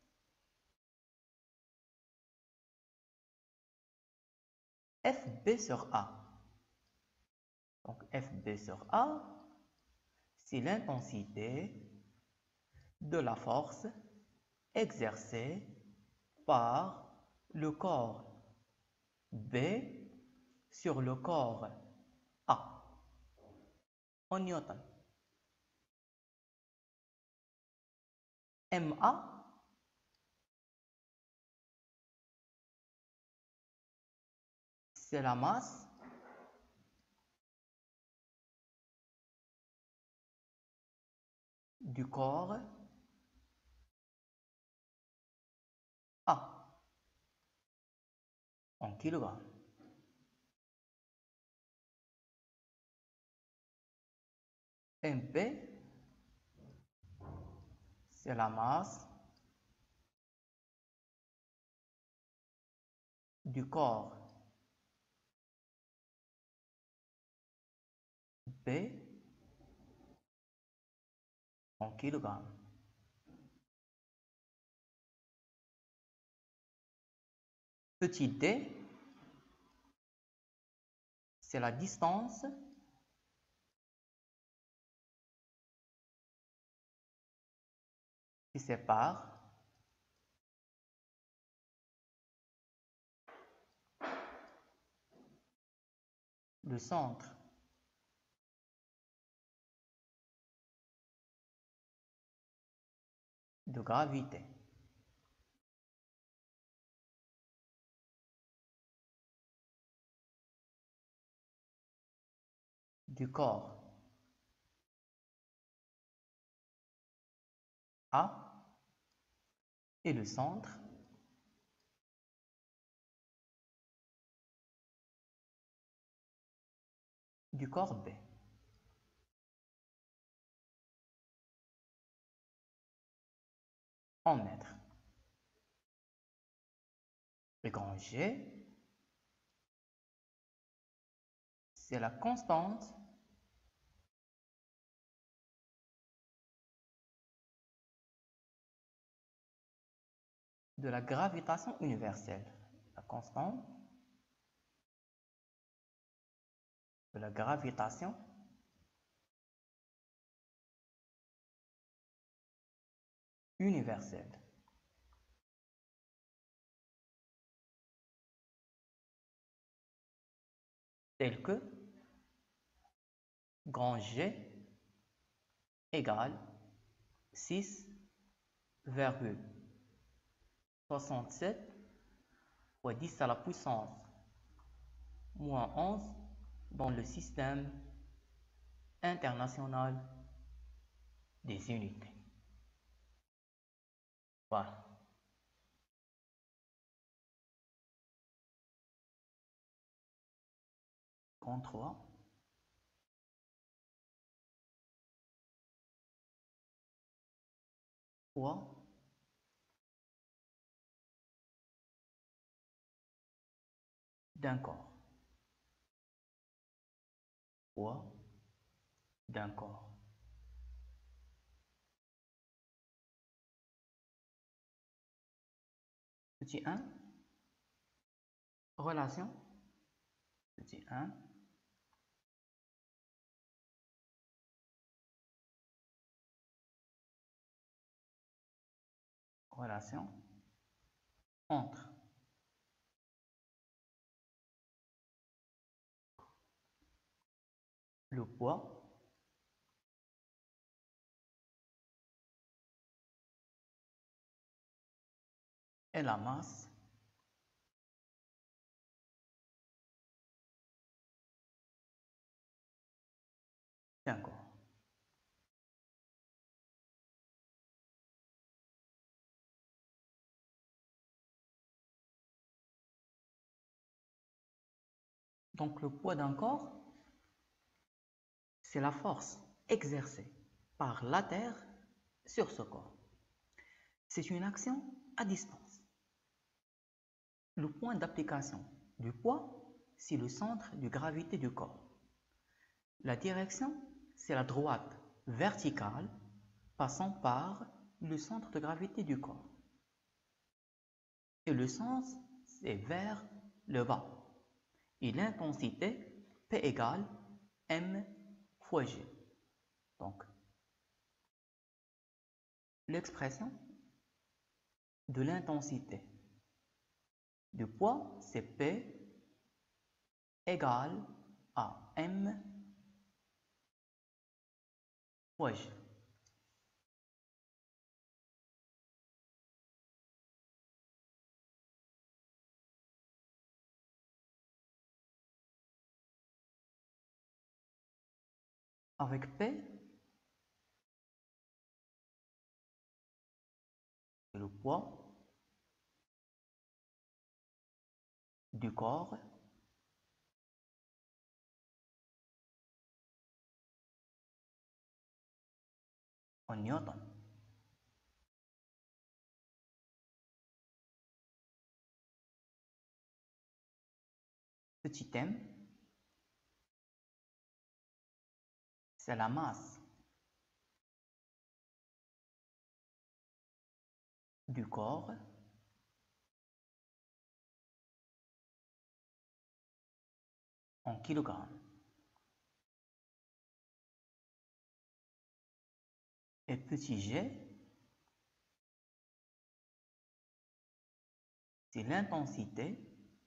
Fb sur A. Donc Fb sur A, c'est l'intensité de la force exercée par le corps B sur le corps A en newton. Ma, c'est la masse du corps A en kilogrammes. Mp, c'est la masse du corps B en kilogrammes. Petit d, c'est la distance qui sépare le centre de gravité du corps A et le centre du corps B. En mètres. Le grand G, c'est la constante de la gravitation universelle. La constante de la gravitation universelle. Telle que grand G égale six virgule soixante-sept fois dix à la puissance moins onze dans le système international des unités. Voilà. Grand trois. poids d'un corps. Poids d'un corps. Petit un, relation. Petit un, relation entre le poids et la masse d'un corps. Donc le poids d'un corps, c'est la force exercée par la Terre sur ce corps. C'est une action à distance. Le point d'application du poids, c'est le centre de gravité du corps. La direction, c'est la droite verticale passant par le centre de gravité du corps. Et le sens, c'est vers le bas. Et l'intensité, P égale M fois G. Donc, l'expression de l'intensité du poids, c'est P égale à M fois G. Avec P, c'est le poids du corps en newton. Petit m, c'est la masse du corps en kilogrammes. Et petit g, c'est l'intensité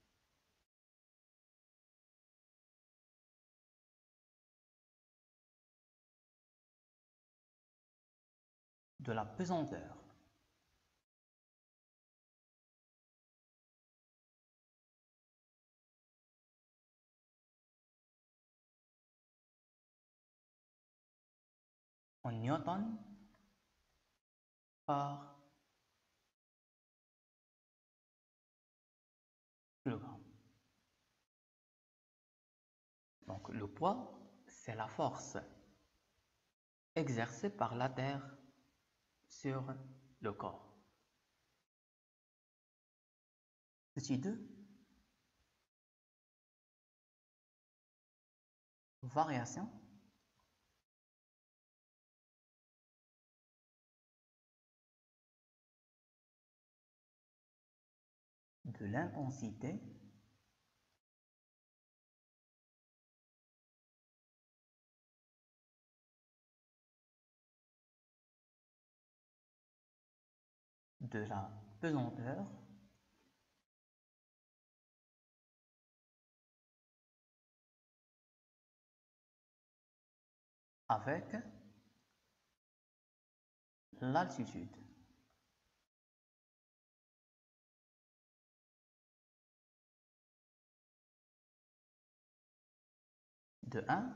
de la pesanteur. En newton par kilogramme. Donc le poids, c'est la force exercée par la Terre sur le corps. Petit deux, variation de l'intensité de la pesanteur avec l'altitude. De un,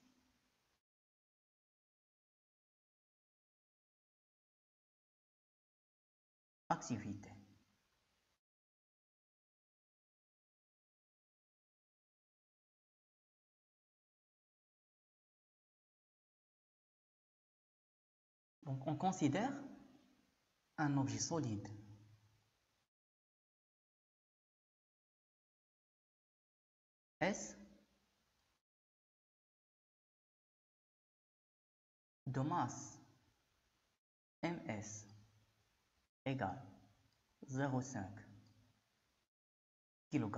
activité. Donc on considère un objet solide S de masse ms égale zéro virgule cinq kg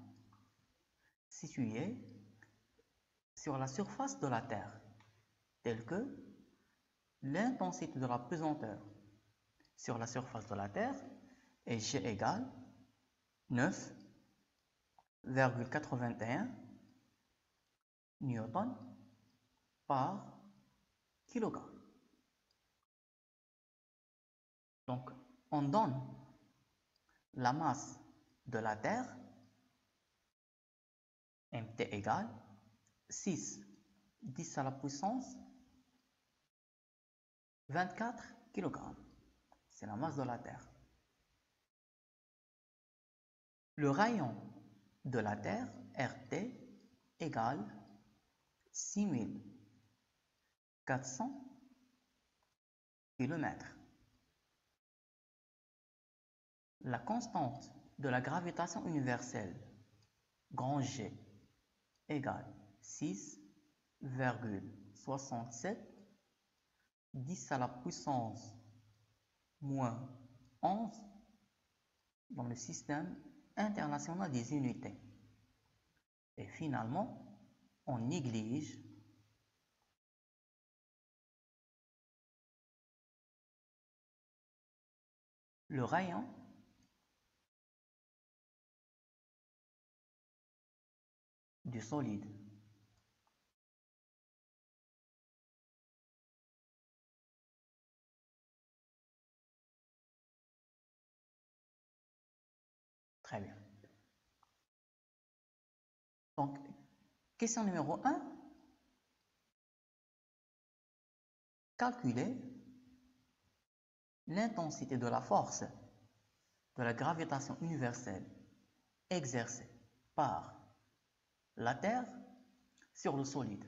situé sur la surface de la Terre, telle que l'intensité de la pesanteur sur la surface de la Terre est G égale neuf virgule quatre-vingt-un newton par kilogramme. Donc, on donne la masse de la Terre, Mt égale six dix à la puissance vingt-quatre kg. C'est la masse de la Terre. Le rayon de la Terre, R T, égale six mille quatre cents km. La constante de la gravitation universelle, grand G, égale six virgule soixante-sept dix à la puissance moins onze dans le système international des unités. Et finalement, on néglige le rayon du solide. Très bien. Donc, question numéro un. Calculer l'intensité de la force de la gravitation universelle exercée par la Terre sur le solide.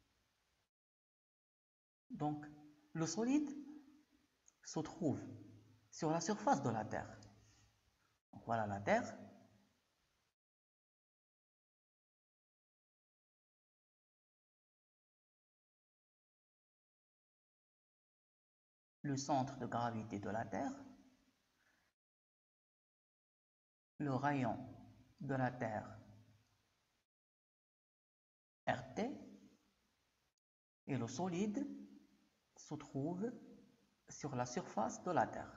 Donc, le solide se trouve sur la surface de la Terre. Donc, voilà la Terre. Le centre de gravité de la Terre. Le rayon de la Terre, R T, et le solide se trouve sur la surface de la Terre.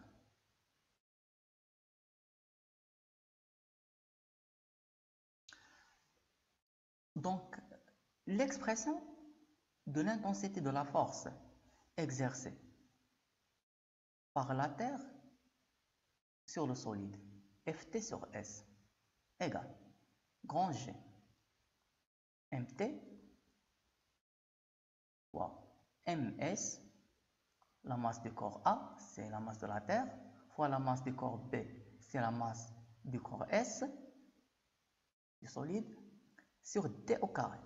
Donc, l'expression de l'intensité de la force exercée par la Terre sur le solide, Ft sur S, égale grand G, Mt fois Ms, la masse du corps A, c'est la masse de la Terre, fois la masse du corps B, c'est la masse du corps S, du solide, sur D au carré.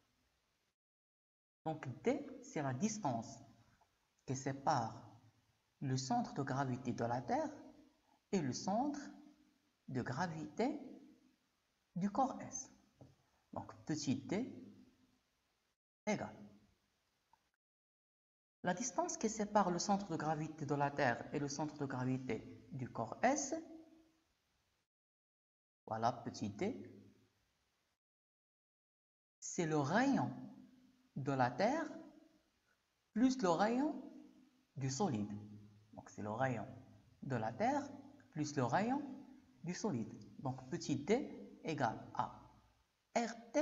Donc D, c'est la distance qui sépare le centre de gravité de la Terre et le centre de gravité du corps S. Donc petit d égale la distance qui sépare le centre de gravité de la Terre et le centre de gravité du corps S. Voilà petit d. C'est le rayon de la Terre plus le rayon du solide. Donc c'est le rayon de la Terre plus le rayon du solide. Donc petit d égale à Rt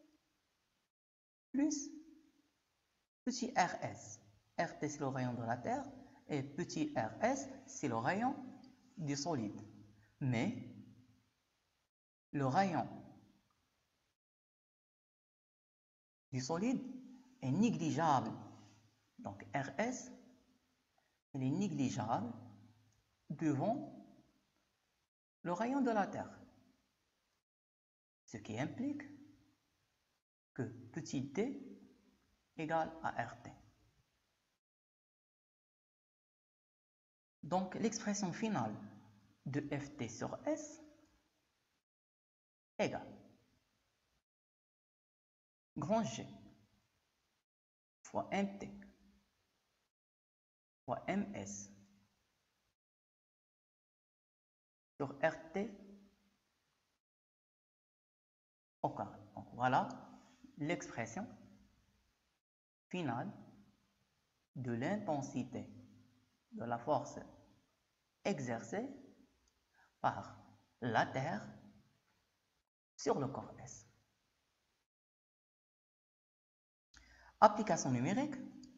plus petit rs. Rt c'est le rayon de la Terre et petit rs c'est le rayon du solide. Mais le rayon du solide est négligeable. Donc rs il est négligeable devant le rayon de la Terre. Ce qui implique que petit d égale à Rt. Donc, l'expression finale de Ft sur S égale grand G fois Mt fois Ms sur Rt au carré. Donc, voilà l'expression finale de l'intensité de la force exercée par la Terre sur le corps S. Application numérique.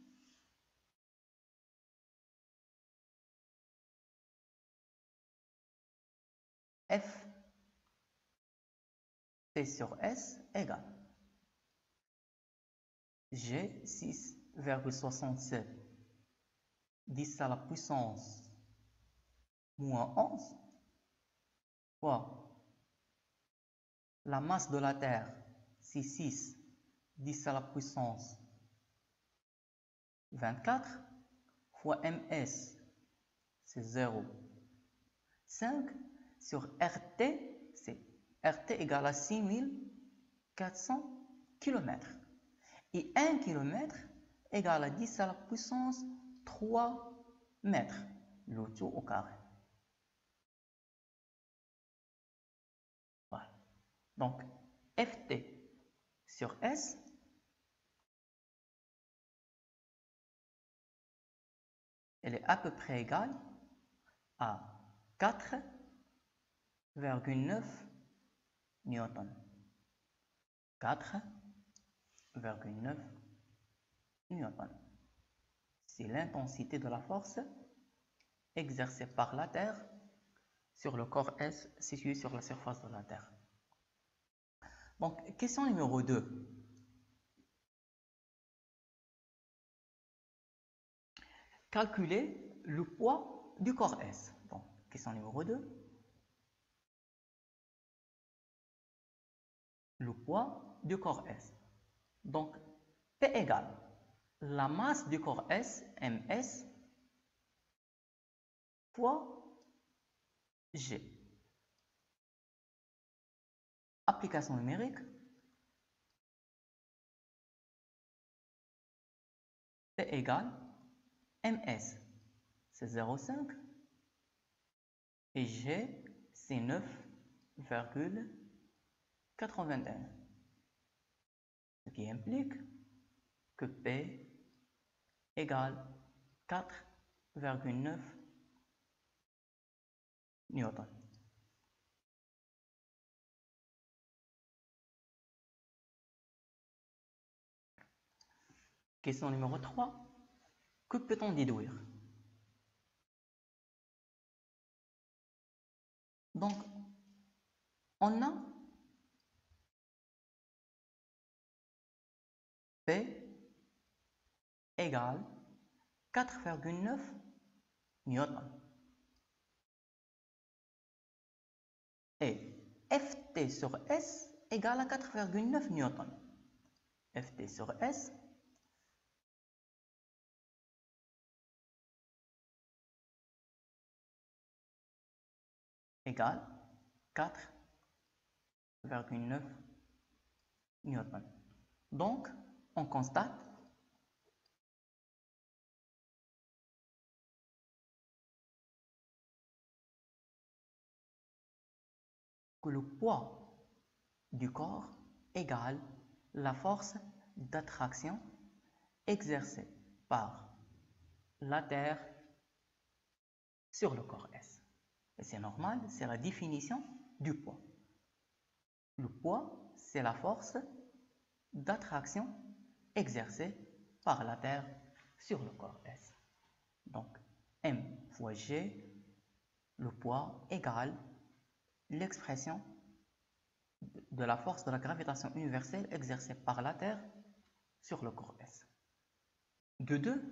F T sur S égale G six virgule soixante-sept dix à la puissance moins onze fois la masse de la Terre, c'est six dix à la puissance vingt-quatre fois Ms, c'est zéro virgule cinq sur Rt, c'est Rt égale à six mille quatre cents kilomètres. Et un kilomètre égale à dix à la puissance trois mètres, le tout au carré. Voilà. Donc, Ft sur S elle est à peu près égale à quatre virgule neuf newtons. quatre virgule neuf newtons. C'est l'intensité de la force exercée par la Terre sur le corps S situé sur la surface de la Terre. Donc, question numéro deux. Calculer le poids du corps S. Donc, question numéro deux. Le poids du corps S. Donc, P égale la masse du corps S, Ms, fois G. Application numérique. P égale Ms, c'est zéro virgule cinq et G, c'est neuf virgule quatre-vingt-un. Ce qui implique que P égale quatre virgule neuf newtons. Question numéro trois. Que peut-on déduire? Donc, on a P égale quatre virgule neuf newtons. Et Ft sur S égale à quatre virgule neuf newtons. Ft sur S égale quatre virgule neuf newtons. Donc, on constate que le poids du corps égale la force d'attraction exercée par la Terre sur le corps S. Et c'est normal, c'est la définition du poids. Le poids, c'est la force d'attraction exercée par la Terre sur le corps S. Donc, M fois G, le poids égale l'expression de la force de la gravitation universelle exercée par la Terre sur le corps S. De deux,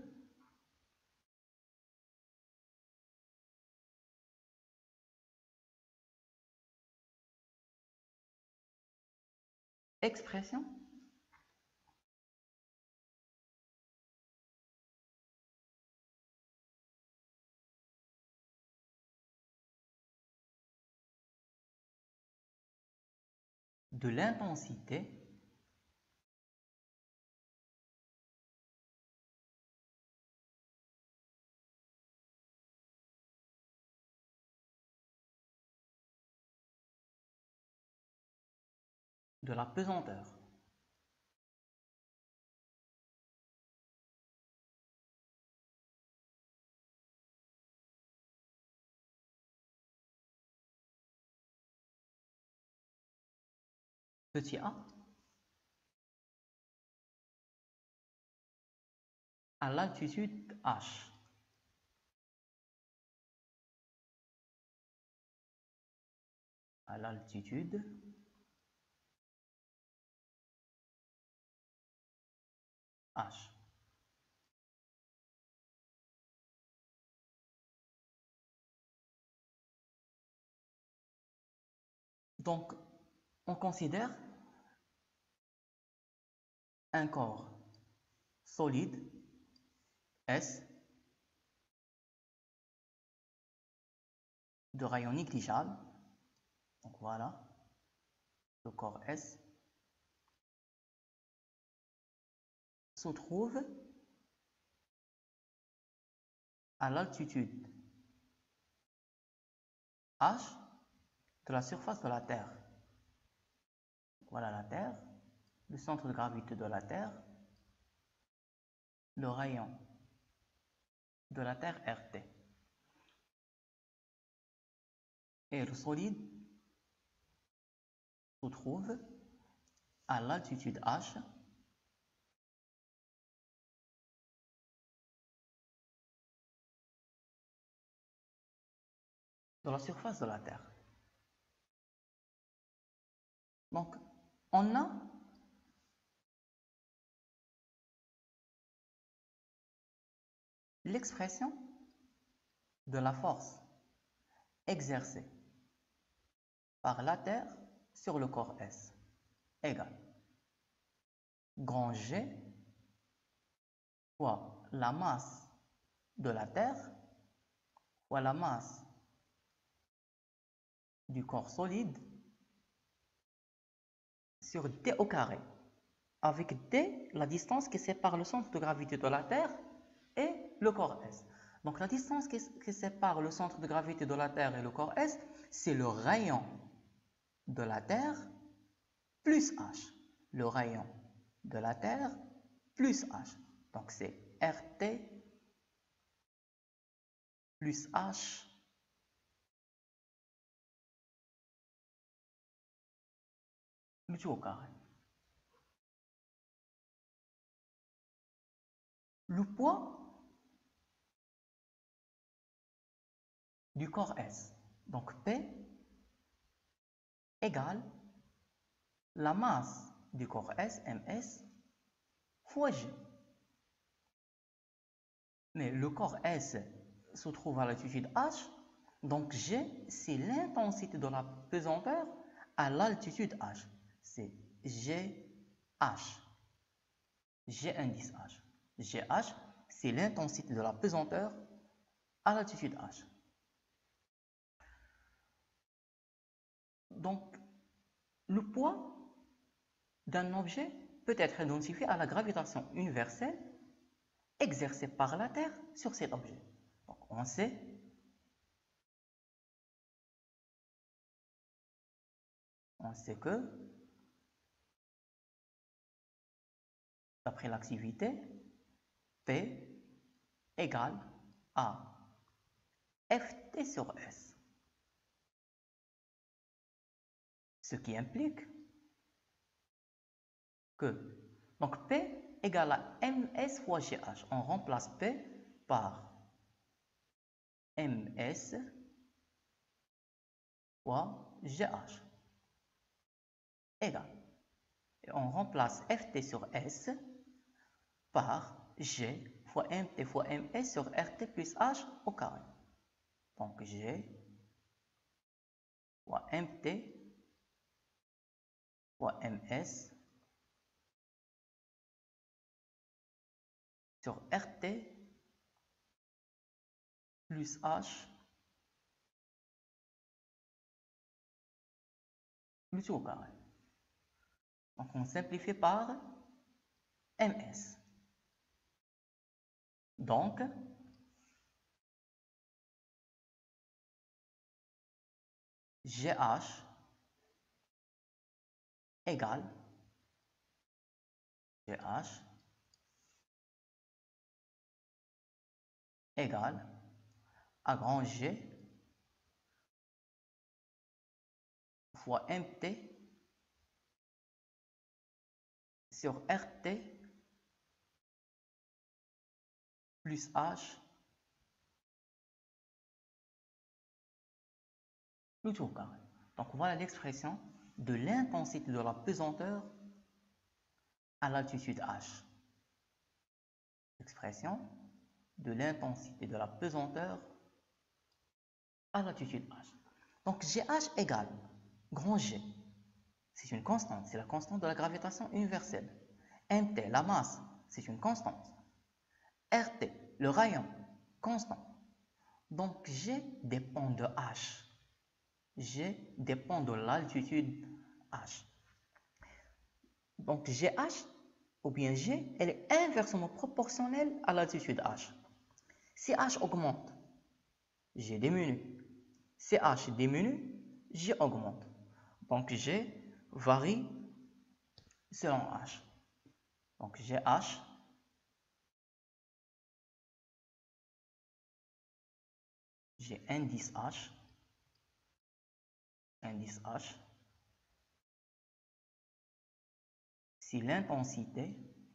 expression de l'intensité de la pesanteur. Petit a, à l'altitude h. À l'altitude h. Donc, on considère un corps solide, S, de rayon négligeable. Donc voilà, le corps S se trouve à l'altitude H de la surface de la Terre. Voilà la Terre, le centre de gravité de la Terre, le rayon de la Terre R T. Et le solide se trouve à l'altitude H de la surface de la Terre. Donc, on a l'expression de la force exercée par la Terre sur le corps S égale grand G fois la masse de la Terre fois la masse du corps solide sur D au carré, avec D la distance qui sépare le centre de gravité de la Terre et le corps S. Donc la distance qui, qui sépare le centre de gravité de la Terre et le corps S, c'est le rayon de la Terre plus H. Le rayon de la Terre plus H. Donc c'est R T plus H multiplié au carré. Le poids du corps S, donc P égale la masse du corps S, Ms, fois G. Mais le corps S se trouve à l'altitude H, donc G, c'est l'intensité de la pesanteur à l'altitude H. C'est G H. G indice H. G H, c'est l'intensité de la pesanteur à l'altitude H. Donc, le poids d'un objet peut être identifié à la gravitation universelle exercée par la Terre sur cet objet. Donc, on sait on sait que d'après l'activité, P égale à Ft sur S. Ce qui implique que donc P égale à Ms fois G H. On remplace P par Ms fois G H égale. Et on remplace Ft sur S par G fois Mt fois Ms sur Rt plus H au carré. Donc G fois Mt fois Ms sur Rt plus H multiplié au carré. Donc on simplifie par ms. Donc, GH égale GH égale A grand G fois Mt sur R T plus H le tout au carré. Donc voilà l'expression de l'intensité de la pesanteur à l'altitude H. L'expression de l'intensité de la pesanteur à l'altitude H. Donc GH égale grand G, c'est une constante, c'est la constante de la gravitation universelle. Mt, la masse, c'est une constante. R T, le rayon, constant. Donc G dépend de H. G dépend de l'altitude H. Donc GH ou bien G, elle est inversement proportionnelle à l'altitude H. Si H augmente, G diminue. Si H diminue, G augmente. Donc G varie selon H. Donc GH j'ai indice H, indice H, si l'intensité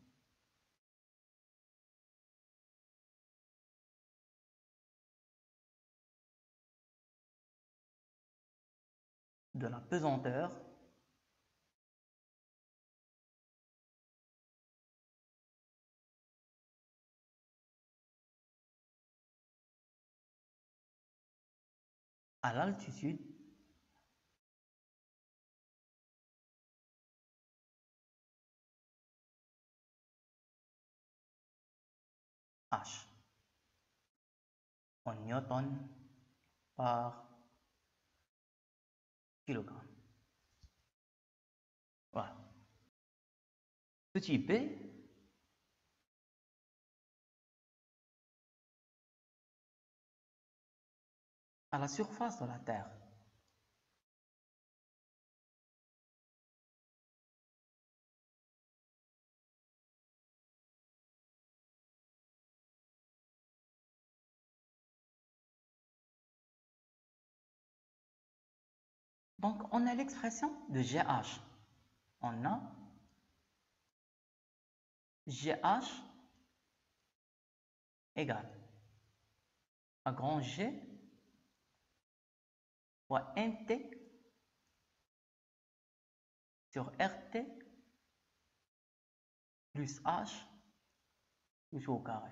de la pesanteur à l'altitude H en newton par kilogramme. Voilà. Petit p à la surface de la Terre. Donc on a l'expression de GH. On a GH égale à grand G fois Mt sur R T plus H tout au carré.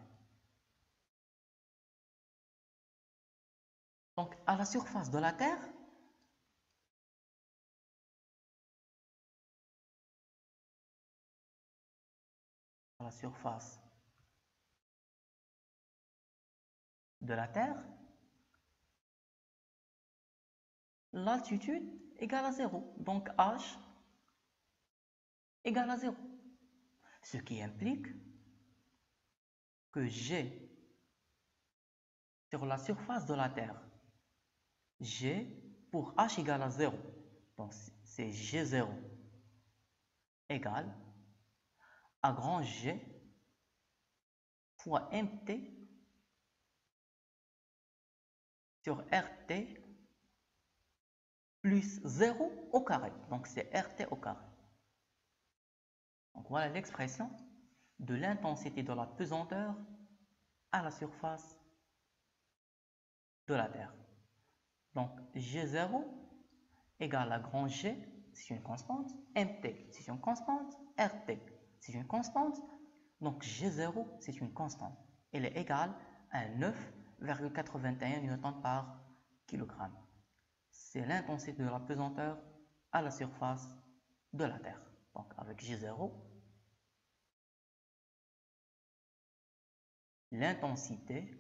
Donc à la surface de la Terre, à la surface de la Terre, l'altitude égale à zéro. Donc H égale à zéro. Ce qui implique que G sur la surface de la Terre, G pour H égale à zéro, donc c'est G zéro égale à grand G fois Mt sur R T plus zéro au carré, donc c'est R T au carré. Donc voilà l'expression de l'intensité de la pesanteur à la surface de la Terre. Donc G zéro égale à grand G, c'est une constante, Mt c'est une constante, R T c'est une constante, donc G zéro c'est une constante. Elle est égale à neuf virgule quatre-vingt-un newtons par kilogramme. C'est l'intensité de la pesanteur à la surface de la Terre. Donc avec G zéro, l'intensité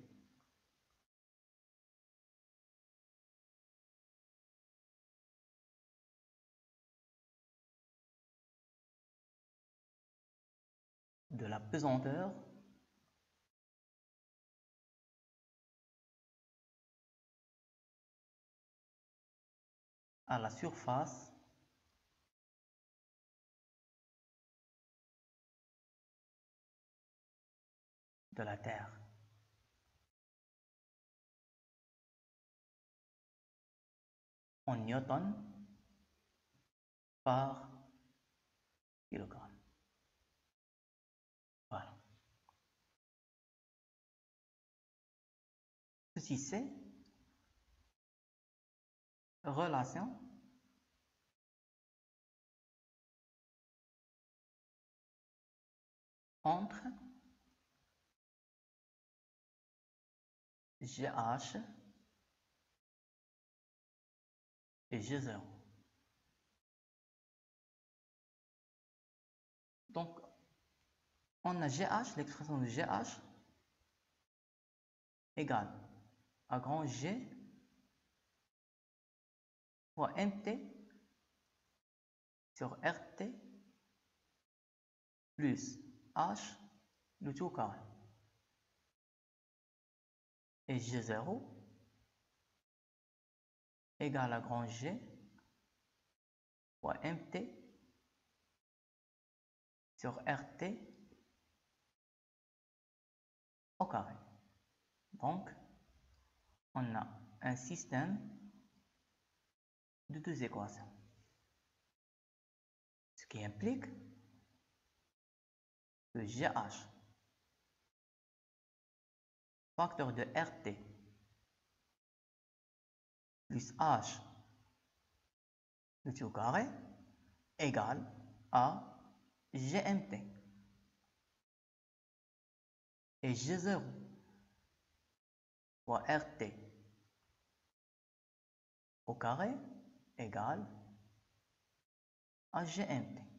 de la pesanteur à la surface de la Terre. En newton par kilogramme. Voilà. Ceci c'est relation entre G H et G zéro. Donc, on a G H, l'expression de G H égale à grand G fois M T sur R T plus H le tout au carré. Et G zéro égale à grand G fois M T sur R T au carré. Donc, on a un système de deux équations. Ce qui implique que G H, facteur de R T, plus H le tout au carré, égale à G M T. Et G zéro fois R T au carré égale à G M T.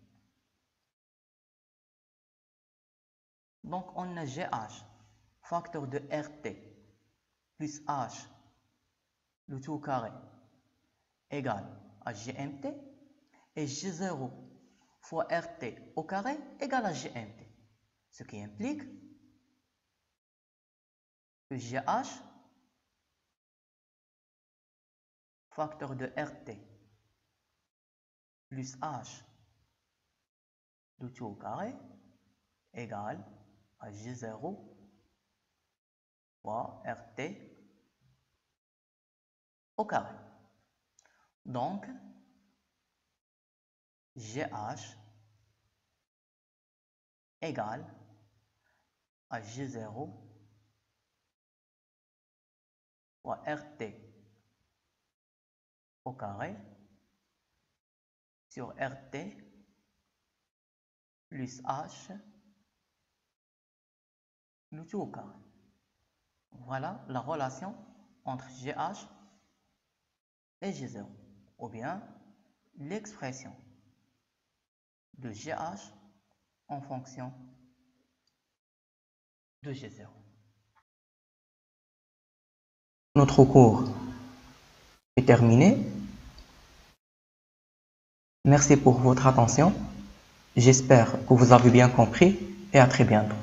Donc on a G H, facteur de R T, plus H le tout au carré égale à G M T, et G zéro fois R T au carré égale à G M T. Ce qui implique que G H, facteur de R T, plus H le tout au carré égale à G zéro fois R T au carré. Donc, G H égale à G zéro fois R T au carré sur R T plus H le tout au carré. Voilà la relation entre G H et G zéro, ou bien l'expression de G H en fonction de G zéro. Notre cours est terminé. Merci pour votre attention. J'espère que vous avez bien compris et à très bientôt.